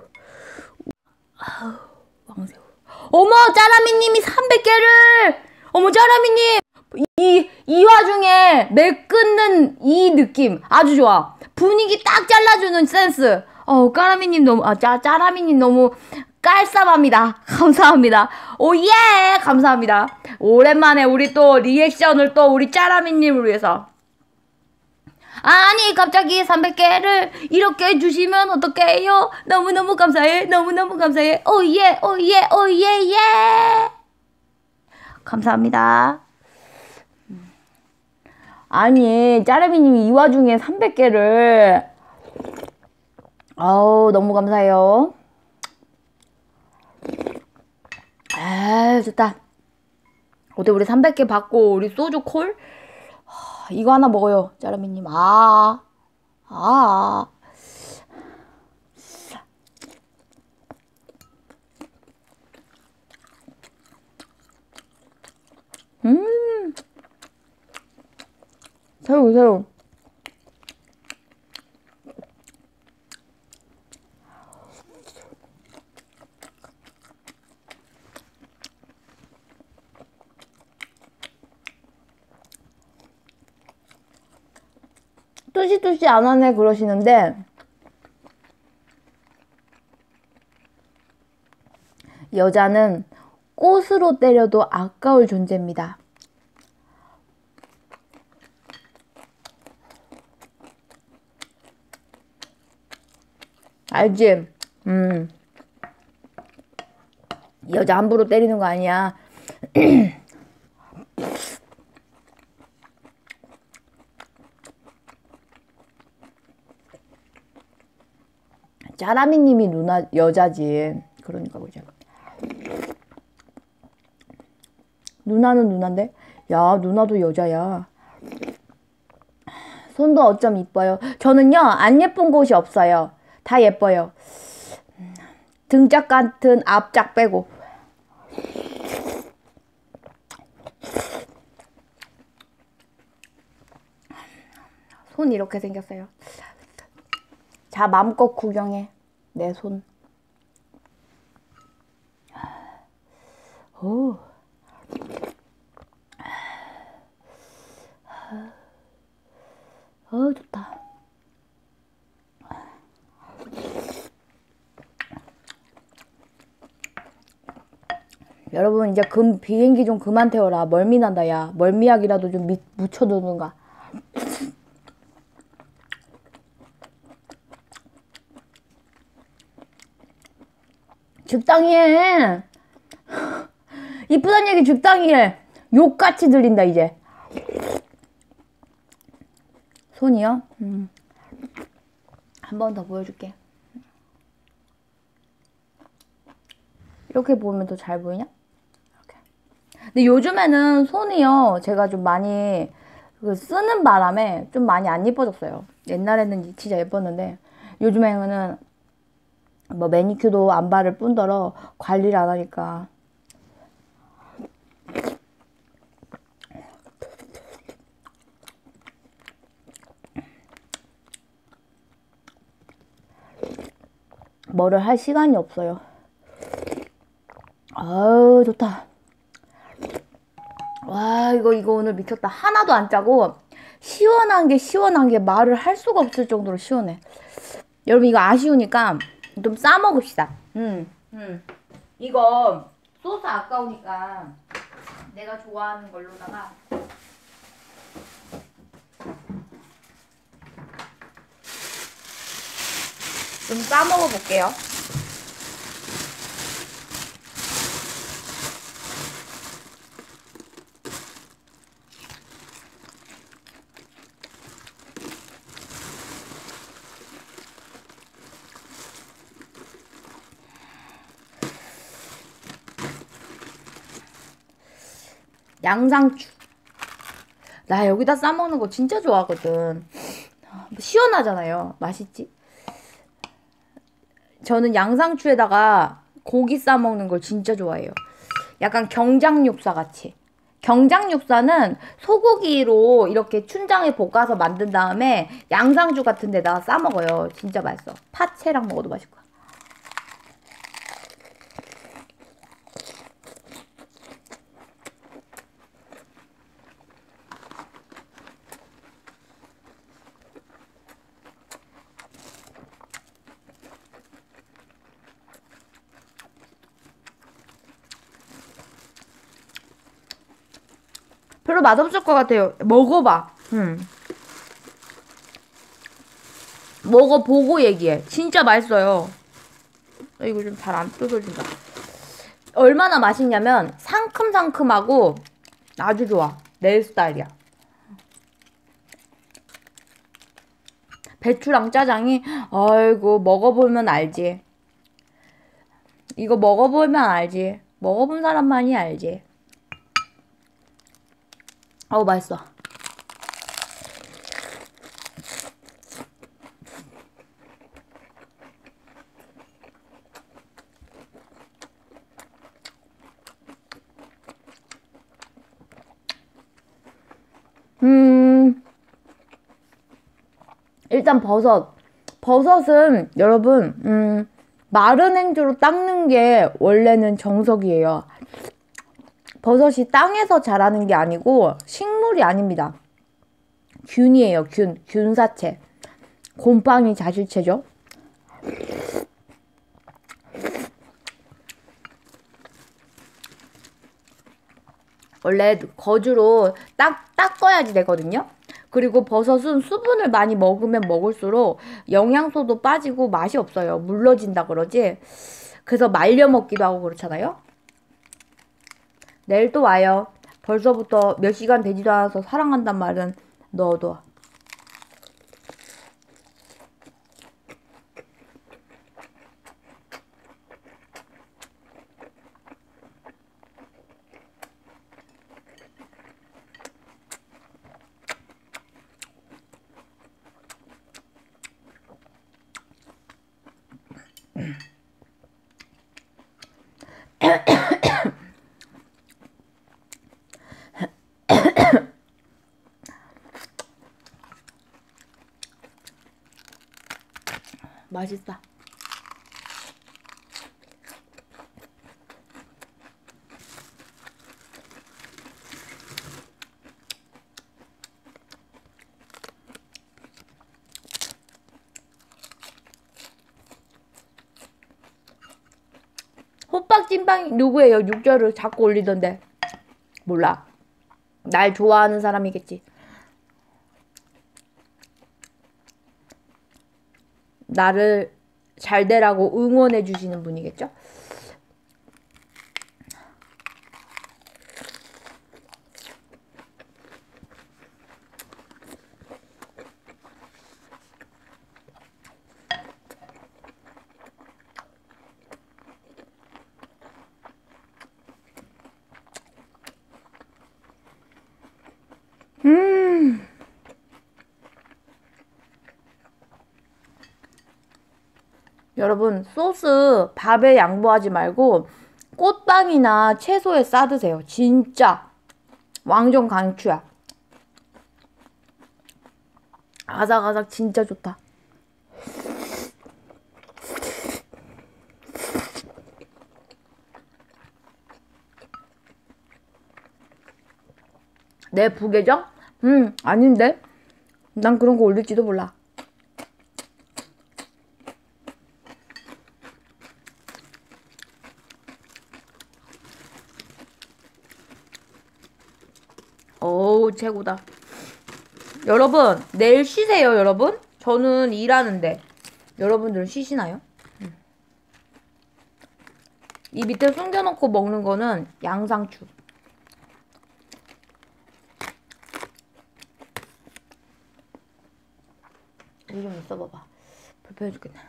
어머, 짜라미님이 300개를! 어머, 짜라미님! 이 와중에 맥 끊는 이 느낌. 아주 좋아. 분위기 딱 잘라주는 센스. 까라미님 너무, 짜라미님 너무 깔쌈합니다. 감사합니다. 오예! 감사합니다. 오랜만에 우리 또 리액션을 또 우리 짜라미님을 위해서. 아니, 갑자기 300개를 이렇게 해주시면 어떡해요? 너무너무 감사해. 너무너무 감사해. 오예, 오예, 오예, 예! 감사합니다. 아니, 짜라미님이 이 와중에 300개를. 너무 감사해요. 좋다. 어때, 우리 300개 받고 우리 소주 콜? 이거 하나 먹어요, 짜라미님. 새우, 새우. 뚜시뚜시 안 하네 그러시는데 여자는 꽃으로 때려도 아까울 존재입니다. 알지? 여자 함부로 때리는 거 아니야. 짜라미님이 누나 여자지. 그러니까 그죠. 누나는 누나인데? 야, 누나도 여자야. 손도 어쩜 이뻐요. 저는요, 안 예쁜 곳이 없어요. 다 예뻐요. 등짝 같은 앞짝 빼고. 손 이렇게 생겼어요. 자, 마음껏 구경해. 내 손. 오. 좋다. 여러분, 이제 비행기 좀 그만 태워라. 멀미 난다, 야. 멀미약이라도 좀 묻혀두는가. 적당히 해. 이쁘단 얘기 적당히 해. 욕같이 들린다, 이제. 손이요? 한 번 더 보여줄게. 이렇게 보면 더 잘 보이냐? 이렇게. 근데 요즘에는 손이요, 제가 좀 많이 쓰는 바람에 좀 많이 안 예뻐졌어요. 옛날에는 진짜 예뻤는데 요즘에는 뭐 매니큐도 안 바를 뿐더러 관리를 안 하니까. 뭐를 할 시간이 없어요. 아우, 좋다. 와, 이거 오늘 미쳤다. 하나도 안 짜고 시원한 게 말을 할 수가 없을 정도로 시원해. 여러분, 이거 아쉬우니까 좀 싸 먹읍시다. 이거 소스 아까우니까 내가 좋아하는 걸로다가 좀 싸 먹어볼게요. 양상추. 나 여기다 싸먹는 거 진짜 좋아하거든. 시원하잖아요. 맛있지? 저는 양상추에다가 고기 싸먹는 걸 진짜 좋아해요. 약간 경장육사 같이. 경장육사는 소고기로 이렇게 춘장에 볶아서 만든 다음에 양상추 같은 데다가 싸먹어요. 진짜 맛있어. 파채랑 먹어도 맛있고. 별로 맛없을 것 같아요. 먹어봐. 먹어보고 얘기해. 진짜 맛있어요. 이거 좀 잘 안 뜯어진다. 얼마나 맛있냐면 상큼상큼하고 아주 좋아. 내 스타일이야. 배추랑 짜장이 아이고 먹어보면 알지. 이거 먹어보면 알지. 먹어본 사람만이 알지. 어우, 맛있어. 일단 버섯은 여러분 마른 행주로 닦는 게 원래는 정석이에요. 버섯이 땅에서 자라는 게 아니고 식물이 아닙니다. 균이에요. 균사체. 곰팡이 자실체죠. 원래 거즈로 닦아야지 되거든요. 그리고 버섯은 수분을 많이 먹으면 먹을수록 영양소도 빠지고 맛이 없어요. 물러진다 그러지. 그래서 말려 먹기도 하고 그렇잖아요. 내일 또 와요. 벌써부터 몇 시간 되지도 않아서 사랑한단 말은 넣어둬. 맛있다. 호박찐빵이 누구예요? 육절을 자꾸 올리던데. 몰라. 날 좋아하는 사람이겠지. 나를 잘 되라고 응원해 주시는 분이겠죠? 여러분 소스 밥에 양보하지 말고 꽃빵이나 채소에 싸드세요. 진짜 완전 강추야. 아삭아삭 진짜 좋다. 내 부계정? 아닌데? 난 그런 거 올릴지도 몰라. 어우 최고다. 여러분 내일 쉬세요. 여러분 저는 일하는데 여러분들은 쉬시나요? 이 밑에 숨겨놓고 먹는 거는 양상추. 여기 좀 있어봐봐. 불편해 죽겠네.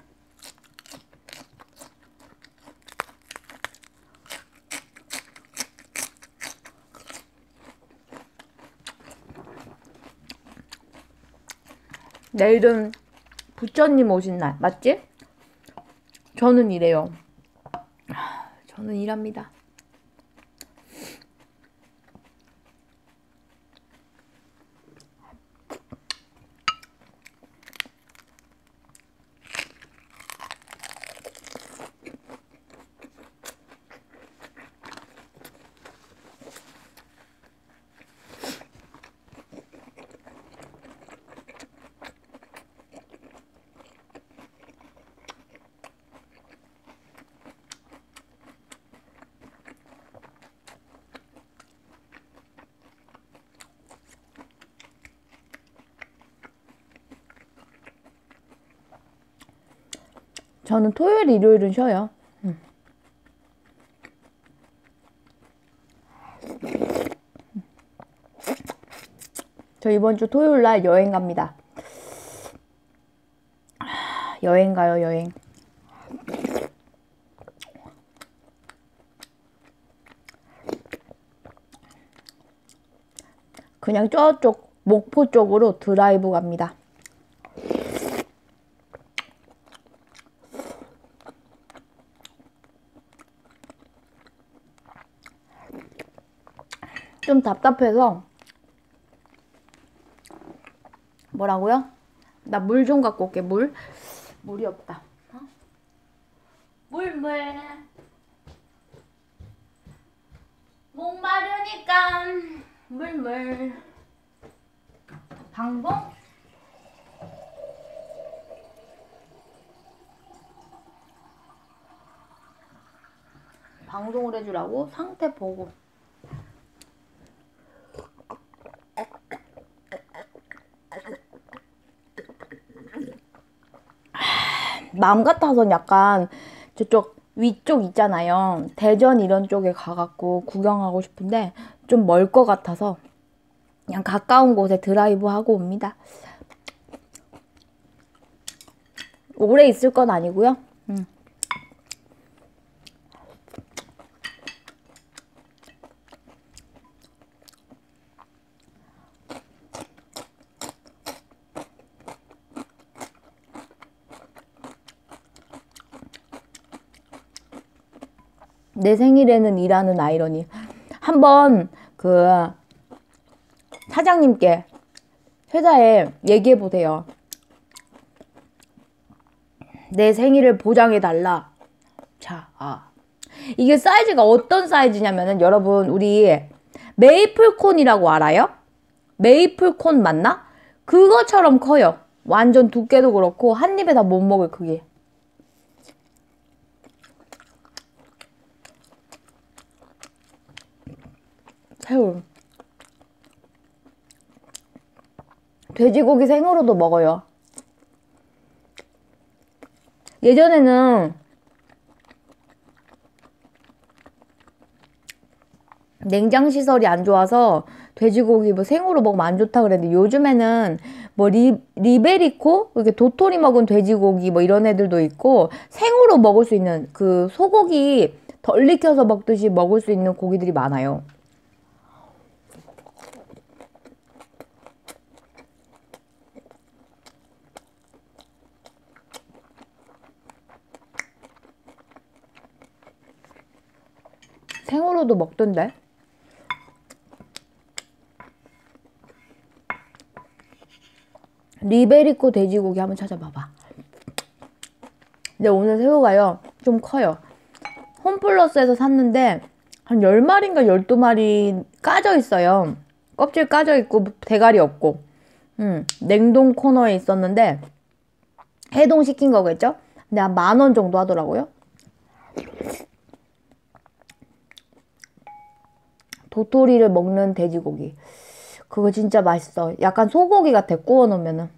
내일은 부처님 오신 날 맞지? 저는 이래요. 저는 일합니다. 저는 토요일, 일요일은 쉬어요. 저 이번 주 토요일 날 여행 갑니다. 여행 가요, 여행. 그냥 저쪽 목포 쪽으로 드라이브 갑니다. 좀 답답해서 뭐라고요? 나 물 좀 갖고 올게. 물이 없다. 어? 물. 목마르니까 물. 방송? 방송을 해주라고? 상태 보고. 마음 같아서는 약간 저쪽 위쪽 있잖아요. 대전 이런 쪽에 가갖고 구경하고 싶은데 좀 멀 것 같아서 그냥 가까운 곳에 드라이브 하고 옵니다. 오래 있을 건 아니고요. 내 생일에는 일하는 아이러니. 한번 그 사장님께 회사에 얘기해보세요. 내 생일을 보장해달라. 자, 이게 사이즈가 어떤 사이즈냐면은 여러분 우리 메이플콘이라고 알아요? 메이플콘 맞나? 그거처럼 커요. 완전 두께도 그렇고 한 입에 다 못 먹을 크기. 새우. 돼지고기 생으로도 먹어요. 예전에는 냉장시설이 안 좋아서 돼지고기 뭐 생으로 먹으면 안 좋다 그랬는데 요즘에는 뭐 리베리코? 이렇게 도토리 먹은 돼지고기 뭐 이런 애들도 있고 생으로 먹을 수 있는 그 소고기 덜 익혀서 먹듯이 먹을 수 있는 고기들이 많아요. 생으로도 먹던데? 리베리코 돼지고기 한번 찾아봐봐. 근데 오늘 새우가요 좀 커요. 홈플러스에서 샀는데 한 10마리인가 12마리 까져 있어요. 껍질 까져 있고 대가리 없고. 냉동 코너에 있었는데 해동시킨 거겠죠? 근데 한 10,000원 정도 하더라고요. 도토리를 먹는 돼지고기. 그거 진짜 맛있어. 약간 소고기 같아, 구워 놓으면은.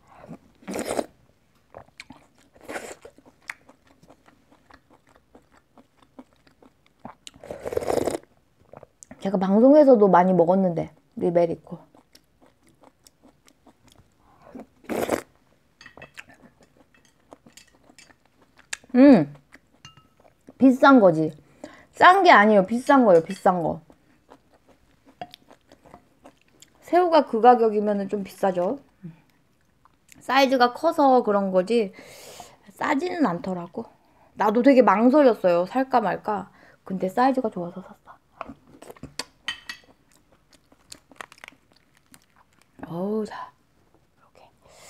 제가 방송에서도 많이 먹었는데, 리베리코. 비싼 거지. 싼 게 아니에요. 비싼 거예요, 비싼 거. 새우가 그 가격이면 좀 비싸죠. 사이즈가 커서 그런 거지 싸지는 않더라고. 나도 되게 망설였어요. 살까 말까. 근데 사이즈가 좋아서 샀어. 어우, 자. 이렇게.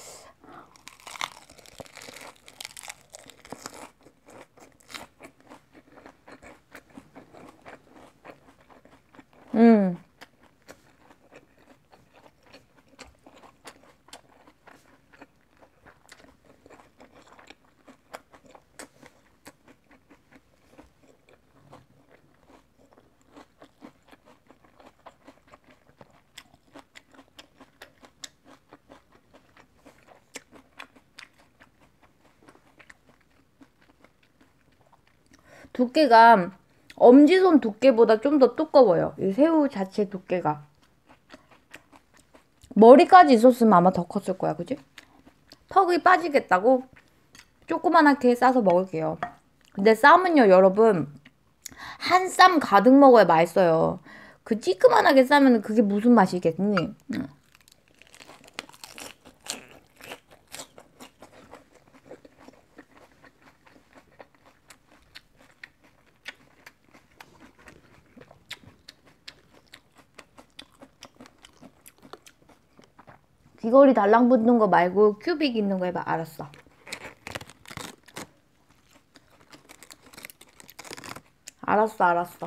두께가 엄지손 두께보다 좀 더 두꺼워요. 이 새우 자체 두께가. 머리까지 있었으면 아마 더 컸을 거야, 그지? 턱이 빠지겠다고 조그만하게 싸서 먹을게요. 근데 쌈은요, 여러분, 한 쌈 가득 먹어야 맛있어요. 그 찌끄만하게 싸면 그게 무슨 맛이겠니? 귀걸이 달랑붙는 거 말고 큐빅 있는 거 해봐. 알았어. 알았어.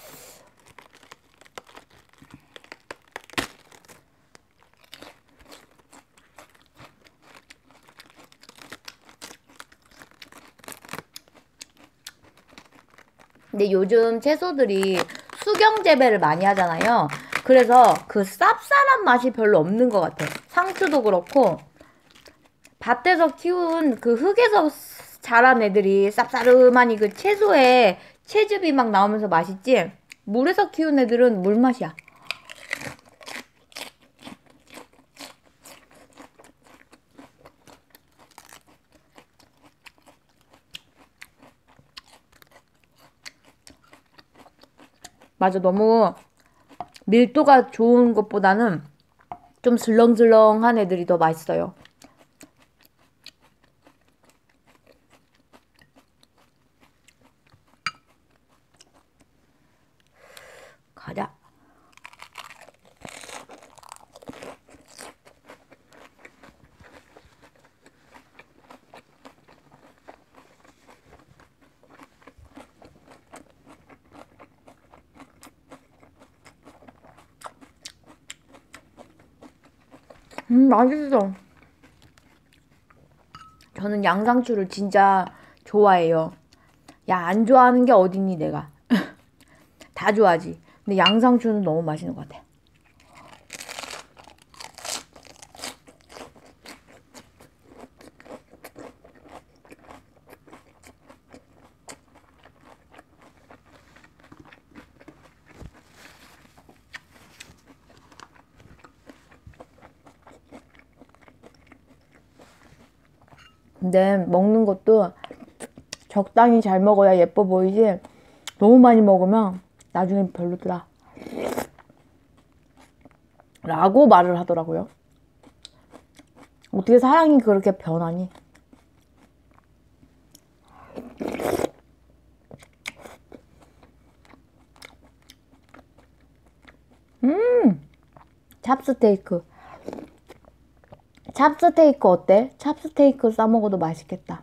근데 요즘 채소들이 수경 재배를 많이 하잖아요. 그래서 그 쌉쌀한 맛이 별로 없는 것 같아. 상추도 그렇고 밭에서 키운 그 흙에서 자란 애들이 쌉싸름하니 그 채소에 채즙이 막 나오면서 맛있지? 물에서 키운 애들은 물맛이야. 맞아, 너무 밀도가 좋은 것보다는 좀 슬렁슬렁한 애들이 더 맛있어요. 가자. 맛있어. 저는 양상추를 진짜 좋아해요. 야, 안 좋아하는 게 어딨니, 내가. 다 좋아하지. 근데 양상추는 너무 맛있는 것 같아. 근데 먹는 것도 적당히 잘 먹어야 예뻐 보이지, 너무 많이 먹으면 나중에 별로더라 라고 말을 하더라고요. 어떻게 사랑이 그렇게 변하니? 찹스테이크. 찹스테이크 어때? 찹스테이크 싸먹어도 맛있겠다.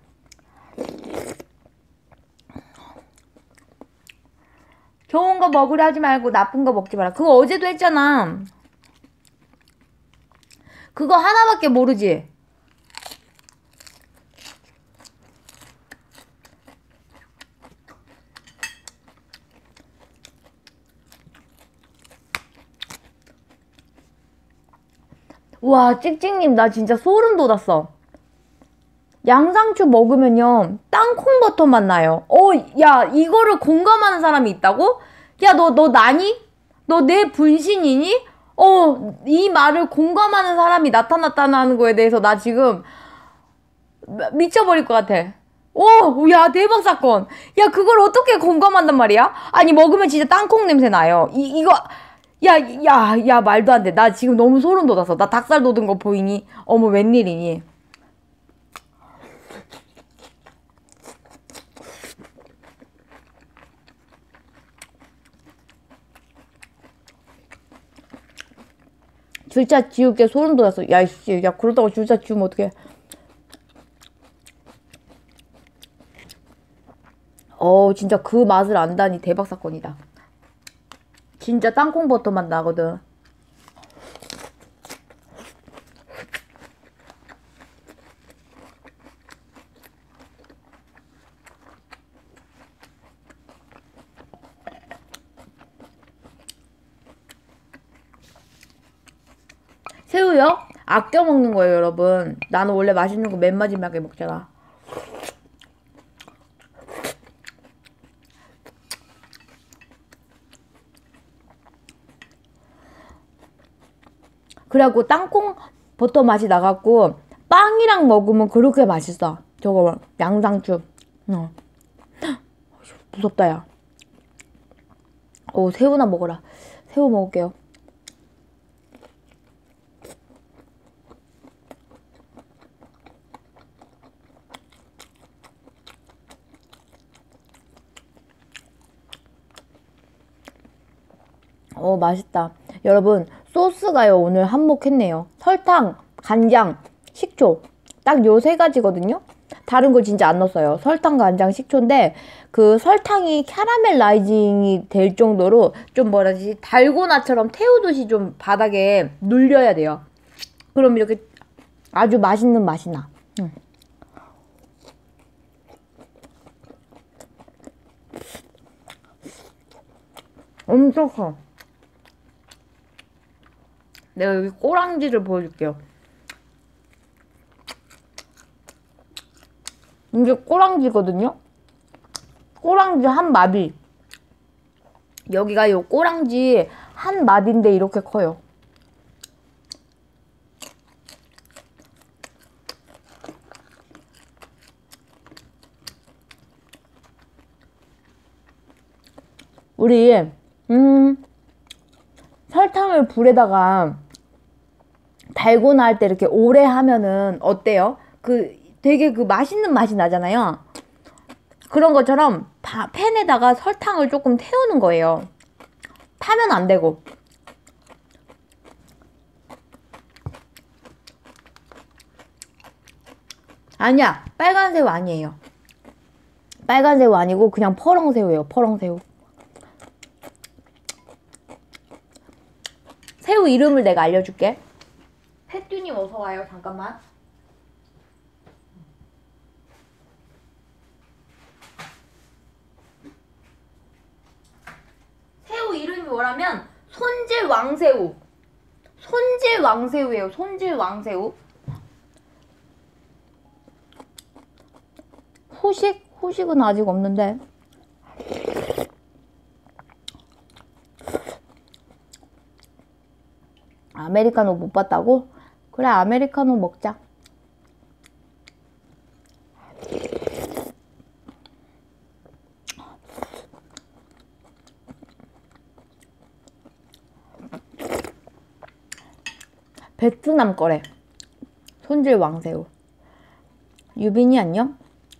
좋은 거 먹으려 하지 말고 나쁜 거 먹지 마라. 그거 어제도 했잖아. 그거 하나밖에 모르지? 와, 찍찍님 나 진짜 소름 돋았어. 양상추 먹으면요 땅콩버터 맛 나요. 야, 이거를 공감하는 사람이 있다고? 야, 너 나니? 너 내 분신이니? 이 말을 공감하는 사람이 나타났다는 거에 대해서 나 지금 미쳐버릴 것 같아. 야, 대박 사건. 야, 그걸 어떻게 공감한단 말이야? 아니, 먹으면 진짜 땅콩 냄새 나요. 이거, 야, 말도 안 돼. 나 지금 너무 소름 돋았어. 나 닭살 돋은 거 보이니? 어머, 웬일이니? 줄자 지우개 소름 돋았어. 야, 이씨, 야, 그러다가 줄자 지우면 어떡해. 진짜 그 맛을 안다니 대박 사건이다. 진짜 땅콩버터 맛 나거든. 새우요? 아껴 먹는 거예요, 여러분. 나는 원래 맛있는 거 맨 마지막에 먹잖아. 그래갖고 땅콩 버터 맛이 나갖고 빵이랑 먹으면 그렇게 맛있어. 저거 양상추. 무섭다, 야. 새우나 먹어라. 새우 먹을게요. 맛있다. 여러분, 소스가요, 오늘 한몫했네요. 설탕 간장, 식초 딱 요 세 가지거든요. 다른 거 진짜 안 넣었어요. 설탕, 간장, 식초인데 그 설탕이 캐러멜라이징이 될 정도로 좀 뭐라지 달고나처럼 태우듯이 좀 바닥에 눌려야 돼요. 그럼 이렇게 아주 맛있는 맛이 나. 엄청 커. 내가 여기 꼬랑지를 보여줄게요. 이게 꼬랑지거든요. 꼬랑지 한 마디. 여기가 요 꼬랑지 한 마디인데 이렇게 커요. 우리 설탕을 불에다가 달고나 할 때 이렇게 오래 하면은 어때요? 그 되게 그 맛있는 맛이 나잖아요. 그런 것처럼 팬에다가 설탕을 조금 태우는 거예요. 타면 안 되고. 아니야, 빨간새우 아니에요. 빨간새우 아니고 그냥 퍼렁새우예요. 퍼렁새우. 새우 이름을 내가 알려줄게. 햇뚠이 어서와요. 잠깐만. 새우 이름이 뭐라면 손질왕새우. 손질왕새우예요. 손질왕새우. 후식? 후식은 아직 없는데. 아메리카노 못 봤다고? 그래, 아메리카노 먹자. 베트남 거래. 손질 왕새우. 유빈이 안녕?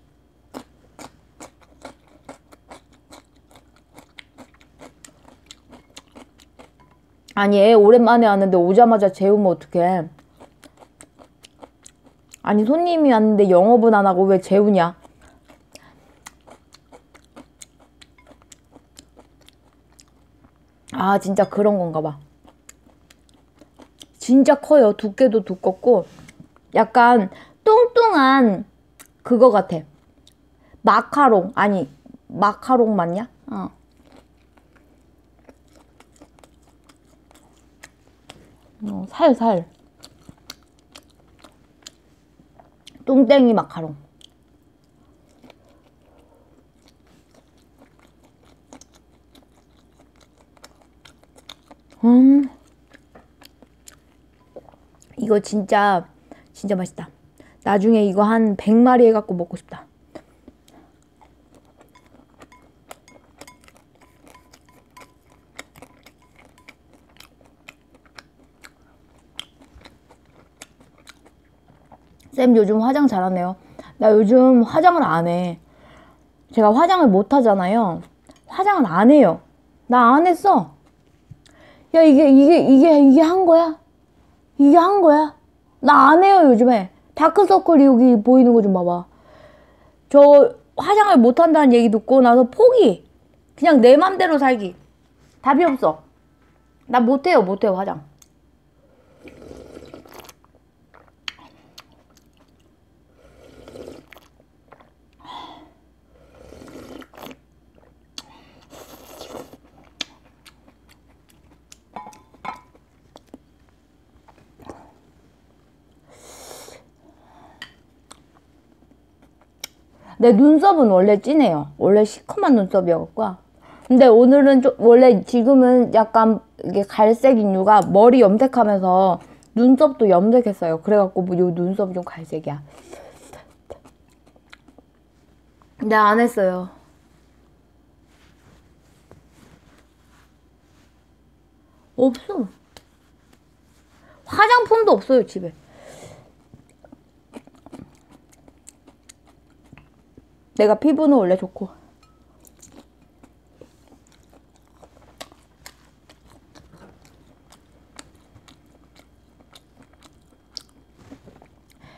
아니, 애 오랜만에 왔는데 오자마자 재우면 어떡해. 아니, 손님이 왔는데 영업은 안 하고 왜 재우냐? 아, 진짜 그런 건가 봐. 진짜 커요. 두께도 두껍고 약간 뚱뚱한 그거 같아. 마카롱. 아니, 마카롱 맞냐? 살. 뚱땡이 마카롱. 이거 진짜 맛있다. 나중에 이거 한 100마리 해갖고 먹고 싶다. 쌤 요즘 화장 잘하네요. 나 요즘 화장을 안 해. 제가 화장을 못 하잖아요. 화장을 안 해요. 나 안 했어. 야, 이게 한 거야? 이게 한 거야? 나 안 해요, 요즘에. 다크서클이 여기 보이는 거 좀 봐봐. 저 화장을 못 한다는 얘기 듣고 나서 포기. 그냥 내 맘대로 살기. 답이 없어. 나 못해요, 화장. 내 눈썹은 원래 진해요. 원래 시커먼 눈썹이었고. 근데 오늘은 원래 지금은 약간 이게 갈색인 이유가 머리 염색하면서 눈썹도 염색했어요. 그래갖고 뭐 요 눈썹이 좀 갈색이야. 근데 안 했어요. 없어. 화장품도 없어요, 집에. 내가 피부는 원래 좋고.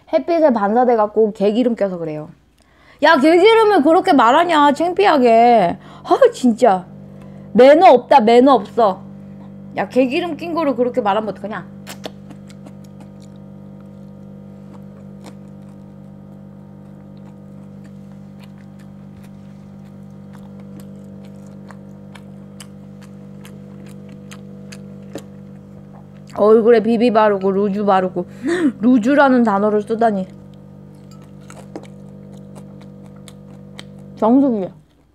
햇빛에 반사돼갖고 개기름 껴서 그래요. 야, 개기름을 그렇게 말하냐, 창피하게. 아, 진짜. 매너 없다, 매너 없어. 야, 개기름 낀 거를 그렇게 말하면 어떡하냐. 얼굴에 비비 바르고 루즈 바르고 루즈라는 단어를 쓰다니. 정수기야.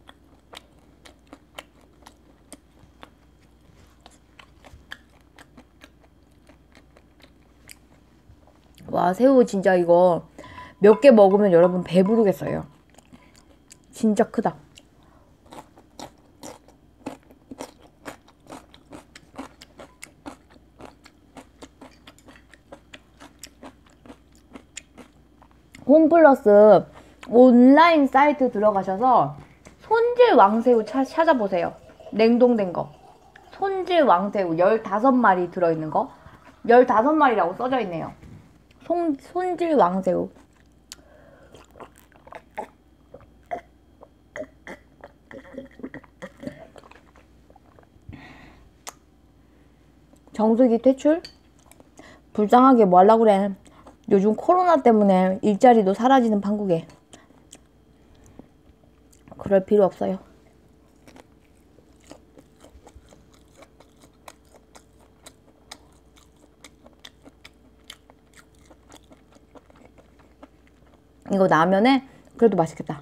와, 새우 진짜 이거 몇 개 먹으면 여러분 배부르겠어요. 진짜 크다. 홈플러스 온라인 사이트 들어가셔서 손질 왕새우 찾아보세요. 냉동된 거. 손질 왕새우 15마리 들어있는 거. 15마리라고 써져 있네요. 손질 왕새우. 정수기 퇴출? 불쌍하게 뭐 하려고 그래. 요즘 코로나 때문에 일자리도 사라지는 판국에. 그럴 필요 없어요. 이거 라면에 그래도 맛있겠다.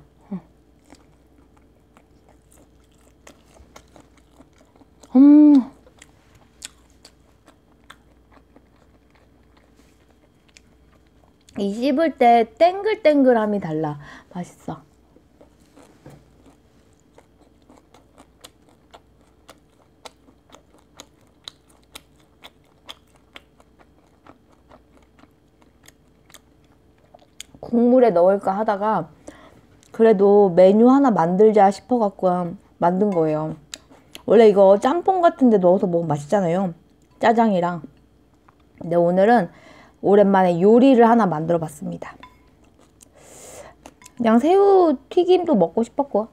이 씹을 때 땡글땡글함이 달라. 맛있어. 국물에 넣을까 하다가 그래도 메뉴 하나 만들자 싶어갖고 만든 거예요. 원래 이거 짬뽕 같은 데 넣어서 먹으면 맛있잖아요. 짜장이랑. 근데 오늘은 오랜만에 요리를 하나 만들어 봤습니다. 그냥 새우 튀김도 먹고 싶었고.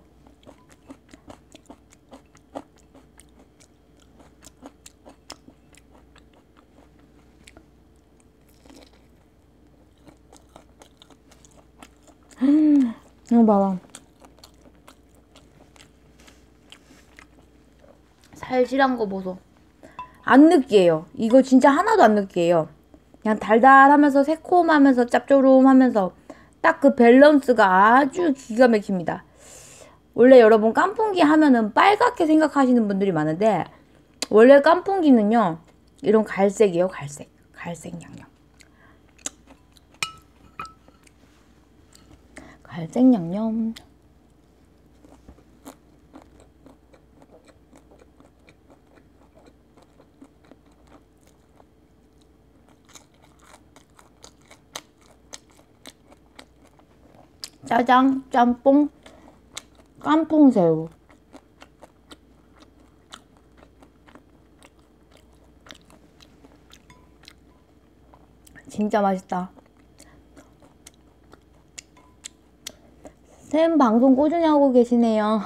이거 봐봐. 살질한 거 보소. 안 느끼해요. 이거 진짜 하나도 안 느끼해요. 그냥 달달하면서 새콤하면서 짭조름하면서 딱 그 밸런스가 아주 기가 막힙니다. 원래 여러분 깐풍기 하면은 빨갛게 생각하시는 분들이 많은데 원래 깐풍기는요 이런 갈색이에요. 갈색 양념. 갈색 양념. 짜장, 짬뽕, 깐풍새우. 진짜 맛있다. 쌤 방송 꾸준히 하고 계시네요.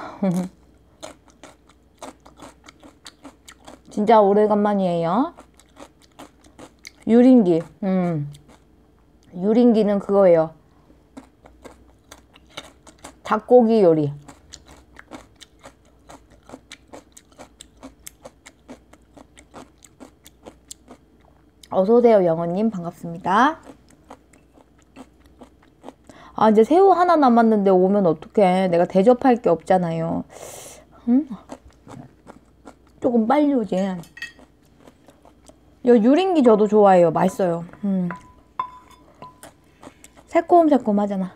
진짜 오래간만이에요. 유린기. 유린기는 그거예요. 닭고기 요리. 어서오세요, 영원님. 반갑습니다. 아, 이제 새우 하나 남았는데 오면 어떡해. 내가 대접할 게 없잖아요. 조금 빨리 오지. 요 유린기 저도 좋아해요. 맛있어요. 새콤새콤하잖아.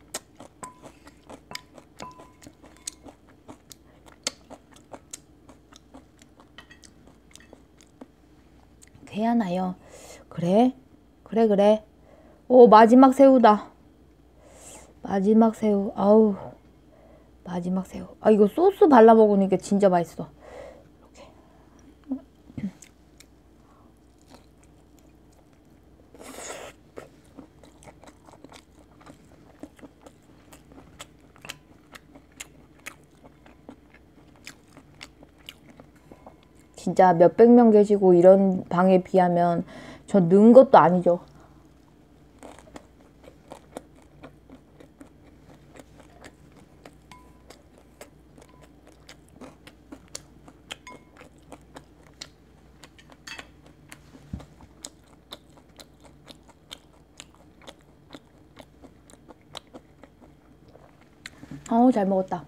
괜찮아요. 그래. 오, 마지막 새우다. 마지막 새우. 아우. 마지막 새우. 아, 이거 소스 발라 먹으니까 진짜 맛있어. 이렇게. 진짜 몇백 명 계시고 이런 방에 비하면 저 는 것도 아니죠. 어우, 잘 먹었다.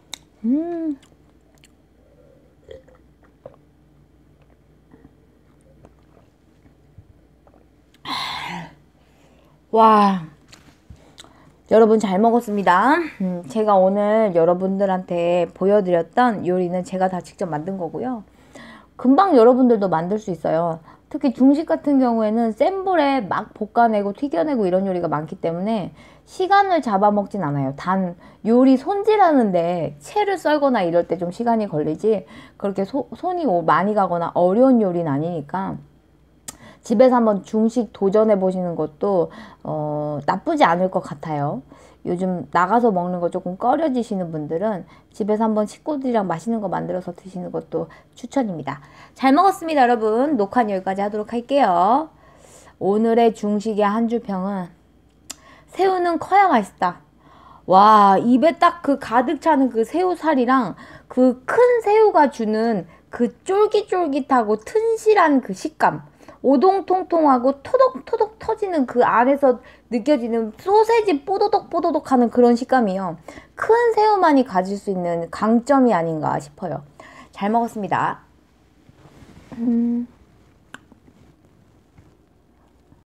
와, 여러분 잘 먹었습니다. 제가 오늘 여러분들한테 보여드렸던 요리는 제가 다 직접 만든 거고요. 금방 여러분들도 만들 수 있어요. 특히 중식 같은 경우에는 센 불에 막 볶아내고 튀겨내고 이런 요리가 많기 때문에 시간을 잡아먹진 않아요. 단 요리 손질하는데 채를 썰거나 이럴 때 좀 시간이 걸리지 그렇게 손이 많이 가거나 어려운 요리는 아니니까 집에서 한번 중식 도전해 보시는 것도 나쁘지 않을 것 같아요. 요즘 나가서 먹는 거 조금 꺼려지시는 분들은 집에서 한번 식구들이랑 맛있는 거 만들어서 드시는 것도 추천입니다. 잘 먹었습니다, 여러분. 녹화는 여기까지 하도록 할게요. 오늘의 중식의 한 줄평은 새우는 커야 맛있다. 와, 입에 딱 그 가득 차는 그 새우살이랑 그 큰 새우가 주는 그 쫄깃쫄깃하고 튼실한 그 식감. 오동통통하고 토독토독 터지는 그 안에서 느껴지는 소세지 뽀도독뽀도독 하는 그런 식감이요. 큰 새우만이 가질 수 있는 강점이 아닌가 싶어요. 잘 먹었습니다.